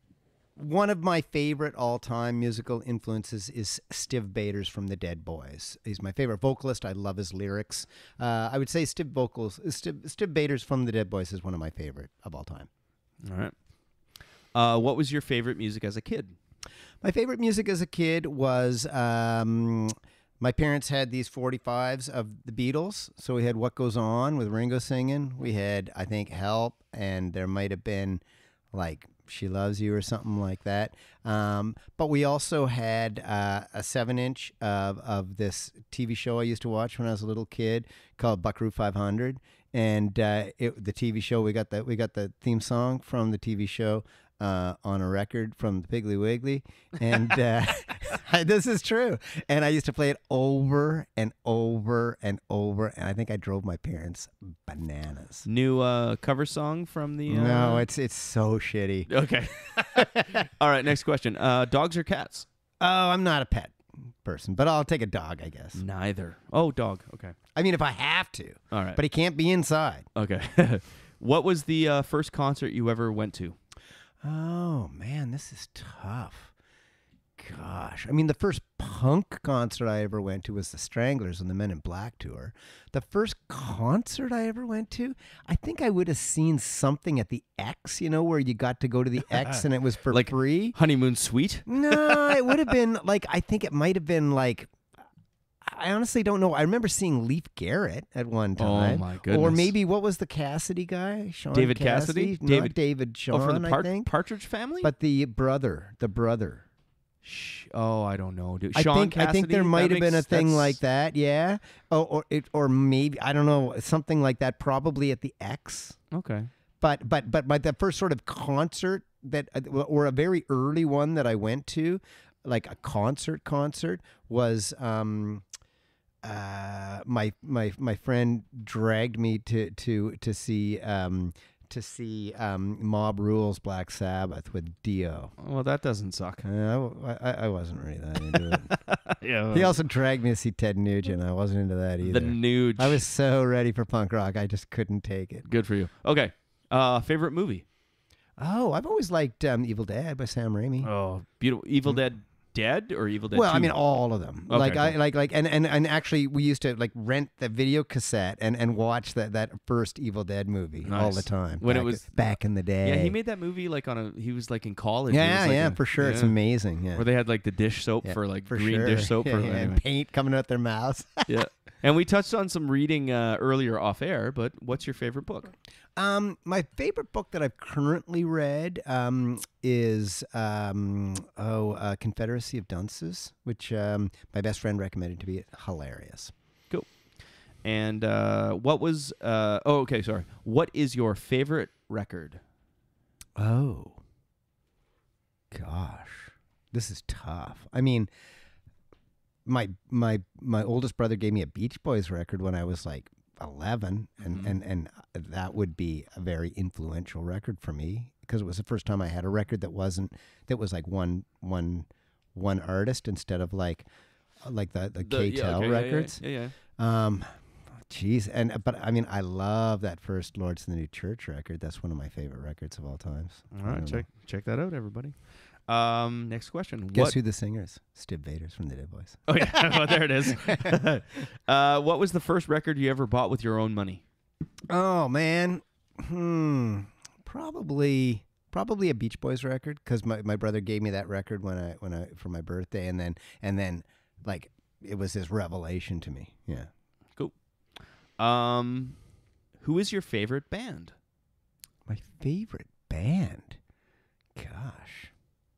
one of my favorite all-time musical influences is Stiv Bators from the Dead Boys. He's my favorite vocalist. I love his lyrics. Uh, I would say Stiv vocals, Stiv, Stiv Bators from the Dead Boys is one of my favorite of all time. All right. Uh, what was your favorite music as a kid? My favorite music as a kid was um, my parents had these forty-fives of the Beatles. So we had What Goes On with Ringo singing. We had, I think, Help, and there might have been like She Loves You or something like that. Um, but we also had uh, a seven-inch of, of this T V show I used to watch when I was a little kid called Buckaroo five hundred. And uh, it, the T V show, we got the, we got the theme song from the T V show uh, on a record from the Piggly Wiggly. And uh, this is true. And I used to play it over and over and over. And I think I drove my parents bananas. New uh, cover song from the... Uh... No, it's it's so shitty. Okay. All right, next question. Uh, dogs or cats? Oh, I'm not a pet person, but I'll take a dog, I guess. Neither. Oh, dog. Okay. I mean, if I have to. All right. But he can't be inside. Okay. What was the uh, first concert you ever went to? Oh, man, this is tough. Gosh. I mean, the first punk concert I ever went to was the Stranglers on the Men in Black tour. The first concert I ever went to, I think I would have seen something at the X, you know, where you got to go to the X and it was for Like free. Honeymoon Suite? No, it would have been like, I think it might have been like, I honestly don't know. I remember seeing Leif Garrett at one time. Oh, my Or goodness. maybe, what was the Cassidy guy? Sean David Cassidy? Not David- David Sean, oh, from the I Par- think. Partridge Family? But the brother, the brother. Shh. Oh, I don't know. Dude. I Sean think I think there Cassidy? might That have been a makes- thing that's- like that, yeah. Oh, or it, or maybe I don't know, something like that. Probably at the X. Okay. But but but but the first sort of concert that, or a very early one that I went to, like a concert concert, was um, uh, my my my friend dragged me to to to see um. to see um, Mob Rules Black Sabbath with Dio. Well, that doesn't suck. Uh, I, I wasn't really that into it. Yeah. He also dragged me to see Ted Nugent. I wasn't into that either. The nude. I was so ready for punk rock. I just couldn't take it. Good for you. Okay. Uh, favorite movie? Oh, I've always liked um, Evil Dead by Sam Raimi. Oh, beautiful. Evil Dead Dead or Evil Dead Well, two? I mean, all of them. Okay, like, I cool. like, like, and, and and actually, we used to like rent the video cassette and, and watch that, that first Evil Dead movie all Nice. the time. When it back- was- back in the day. Yeah, he made that movie like on a. He was like in college. It Yeah, was like yeah, a- for sure. It's yeah. amazing. Yeah. Where they had like the dish soap Yeah, for like for green sure. dish soap. Yeah, for, yeah, anyway. and paint coming out their mouths. Yeah. And we touched on some reading uh, earlier off air, but what's your favorite book? Um, my favorite book that I've currently read um, is um, oh, uh, Confederacy of Dunces, which um, my best friend recommended to be hilarious. Cool. And uh, what was? Uh, oh, okay. Sorry. What is your favorite record? Oh, gosh, this is tough. I mean, my my my oldest brother gave me a Beach Boys record when I was like eleven, and Mm-hmm. and and that would be a very influential record for me because it was the first time I had a record that wasn't that was like one one one artist instead of like like the the, The- K yeah, Tel okay, yeah, yeah, records. Yeah, yeah. Um, Jeez, and but I mean, I love that first Lords in the New Church record. That's one of my favorite records of all times. All I right, don't check know. check that out, everybody. Um, next question. Guess what? who the singer is? Stib Vaders from the Dead Boys. Oh yeah, well, there it is. uh, what was the first record you ever bought with your own money? Oh man, hmm, probably probably a Beach Boys record because my, my brother gave me that record when I when I for my birthday, and then and then like it was this revelation to me. Yeah. Cool. Um, who is your favorite band? My favorite band. Gosh.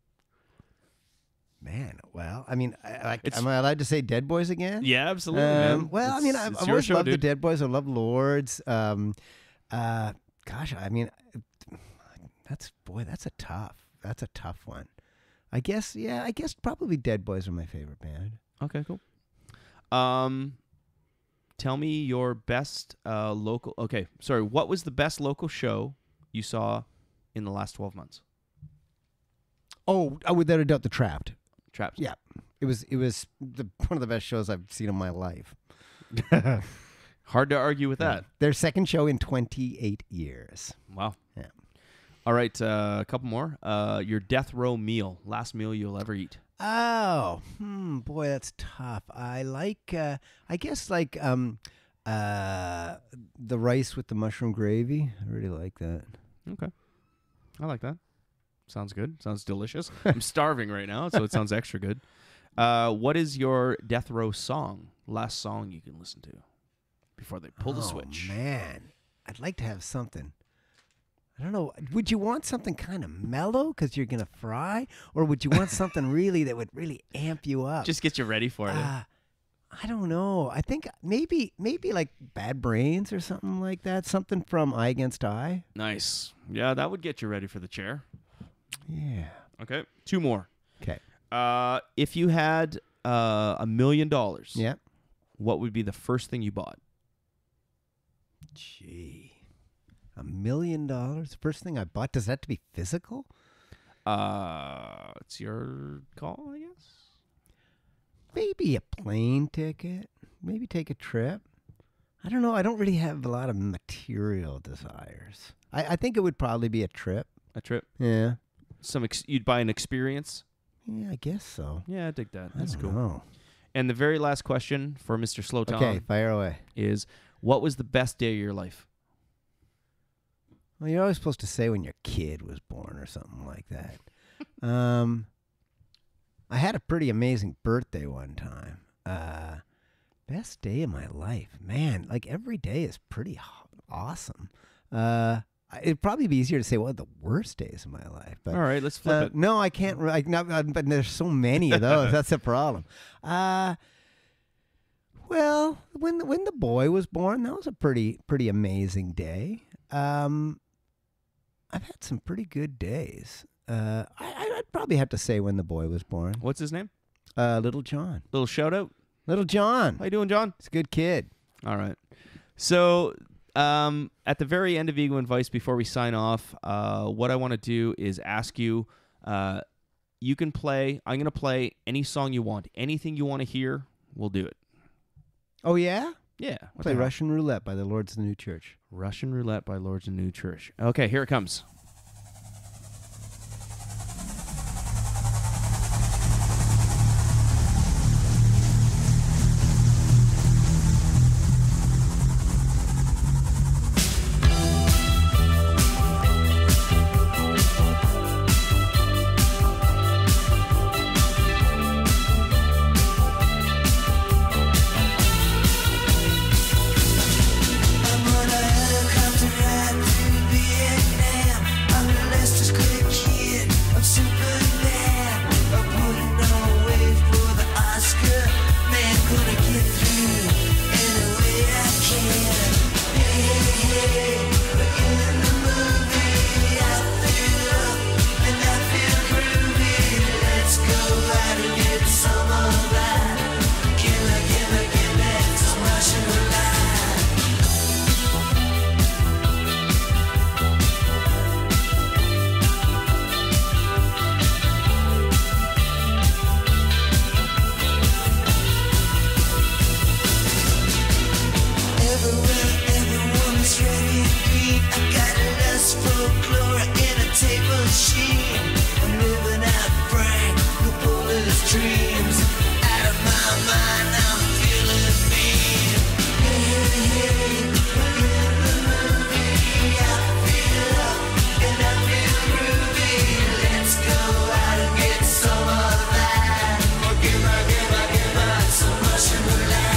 Man, well, I mean, I, I, It's- am I allowed to say Dead Boys again? Yeah, absolutely. Um, man. well, I It's- mean, I've, it's I've your always show, loved the dude. Dead Boys. I love Lords. Um, uh, gosh, I mean, that's boy, that's a tough. That's a tough one. I guess, yeah, I guess probably Dead Boys are my favorite band. Okay, cool. Um, tell me your best uh, local. Okay, sorry. What was the best local show you saw in the last twelve months? Oh, uh, without a doubt, The Trapped. Traps. Yeah, it was it was the, one of the best shows I've seen in my life. Hard to argue with that. Their second show in twenty-eight years. Wow. Yeah. All right, uh, a couple more. Uh, your death row meal, last meal you'll ever eat. Oh, hmm, boy, that's tough. I like, uh, I guess, like um, uh, the rice with the mushroom gravy. I really like that. Okay, I like that. Sounds good. Sounds delicious. I'm starving right now, so it sounds extra good. Uh, what is your death row song? Last song you can listen to before they pull the Oh, switch. Man, I'd like to have something. I don't know. Would you want something kind of mellow because you're gonna fry, or would you want something really that would really amp you up? Just get you ready for it. Uh, I don't know. I think maybe maybe like Bad Brains or something like that. Something from Eye Against Eye. Nice. Yeah, that would get you ready for the chair. Yeah. Okay, two more. Okay. Uh, if you had uh, a million dollars, Yeah. what would be the first thing you bought? Gee. A million dollars? First thing I bought. Does that have to be physical? Uh, it's your call, I guess. Maybe a plane ticket. Maybe take a trip. I don't know. I don't really have a lot of material desires. I, I think it would probably be a trip. A trip. Yeah. Some ex- you'd buy an experience. Yeah, I guess so. Yeah, I dig that. I That's don't cool. know. And the very last question for Mister Slo Tom Okay, fire away. is, what was the best day of your life? Well, you're always supposed to say when your kid was born or something like that. um, I had a pretty amazing birthday one time. Uh, best day of my life, man. Like every day is pretty h- awesome. Uh, it'd probably be easier to say, well, the worst days of my life. But All right, let's flip uh, it. no, I can't. re- I, not, uh, but there's so many of those. That's the problem. Uh, well, when when the boy was born, that was a pretty pretty amazing day. Um, I've had some pretty good days. Uh, I, I'd probably have to say when the boy was born. What's his name? Uh, Little John. Little shout out. Little John. How you doing, John? He's a good kid. All right. So, um, at the very end of Ego and Vice, before we sign off, uh, what I want to do is ask you. Uh, you can play. I'm gonna play any song you want. Anything you want to hear, we'll do it. Oh, yeah? Yeah. what Play the hell? Russian Roulette by the Lords of the New Church. Russian Roulette by Lords of New Church. Okay, here it comes. I'm on a helicopter ride to Vietnam. Just folklore in a tape machine. I'm living out Frank Capole's dreams. Out of my mind, I'm feeling mean. Hey, hey, hey, we're in the movie. I feel up and I feel groovy. Let's go out and get some of that. Oh, give me, give me, give me some Russian roulette.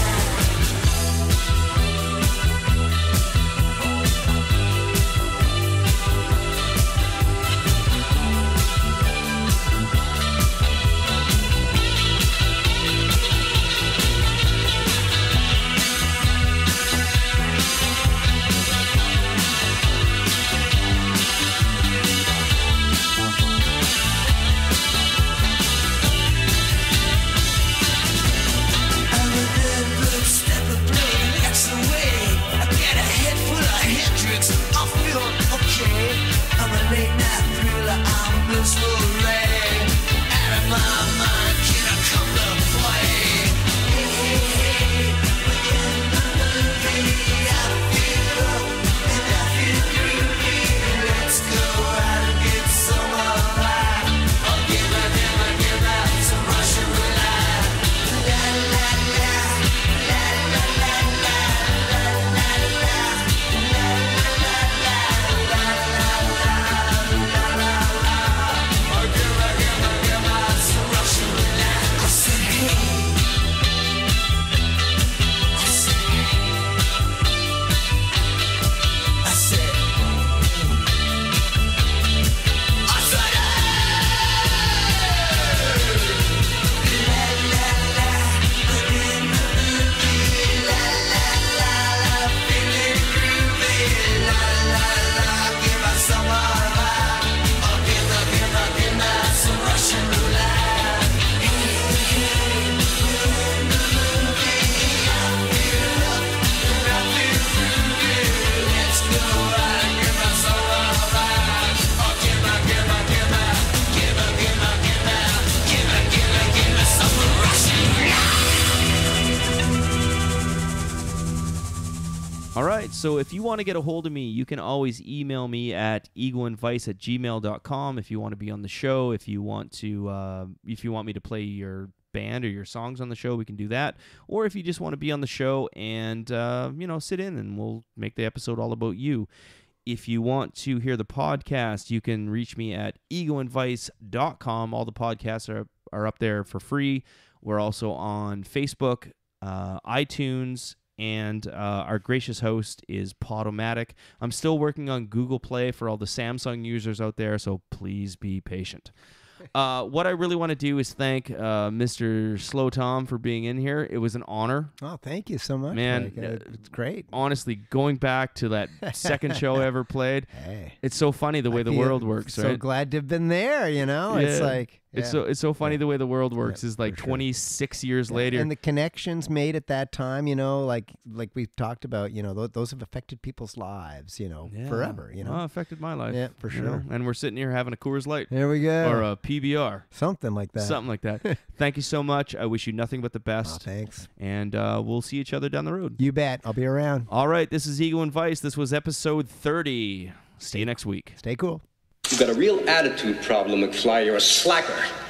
So if you want to get a hold of me, you can always email me at egoandvice at gmail dot com if you want to be on the show. If you want to, uh, if you want me to play your band or your songs on the show, we can do that. Or if you just want to be on the show and, uh, you know, sit in and we'll make the episode all about you. If you want to hear the podcast, you can reach me at egoandvice dot com. All the podcasts are, are up there for free. We're also on Facebook, uh, iTunes, and uh, our gracious host is Podomatic. I'm still working on Google Play for all the Samsung users out there, so please be patient. Uh, what I really want to do is thank uh, Mister Slo Tom for being in here. It was an honor. Oh, thank you so much, man. Mike. Uh, it's great. Honestly, going back to that second show I ever played, hey. It's so funny the way I the feel world works. So right? glad to have been there. You know, yeah. it's like yeah. it's so it's so funny yeah. the way the world works. Yeah, is like sure. twenty-six years Yeah, later, and the connections made at that time. You know, like like we've talked about. You know, th- those have affected people's lives. You know, yeah. forever. You know, oh, affected my life. Yeah, for you sure. know? And we're sitting here having a Coors Light. There we go. Or a P B R. Something like that. Something like that. Thank you so much. I wish you nothing but the best. Oh, thanks. And uh, we'll see each other down the road. You bet. I'll be around. All right. This is Ego and Vice. This was episode thirty. See you next week. Stay cool. You've got a real attitude problem, McFly. You're a slacker.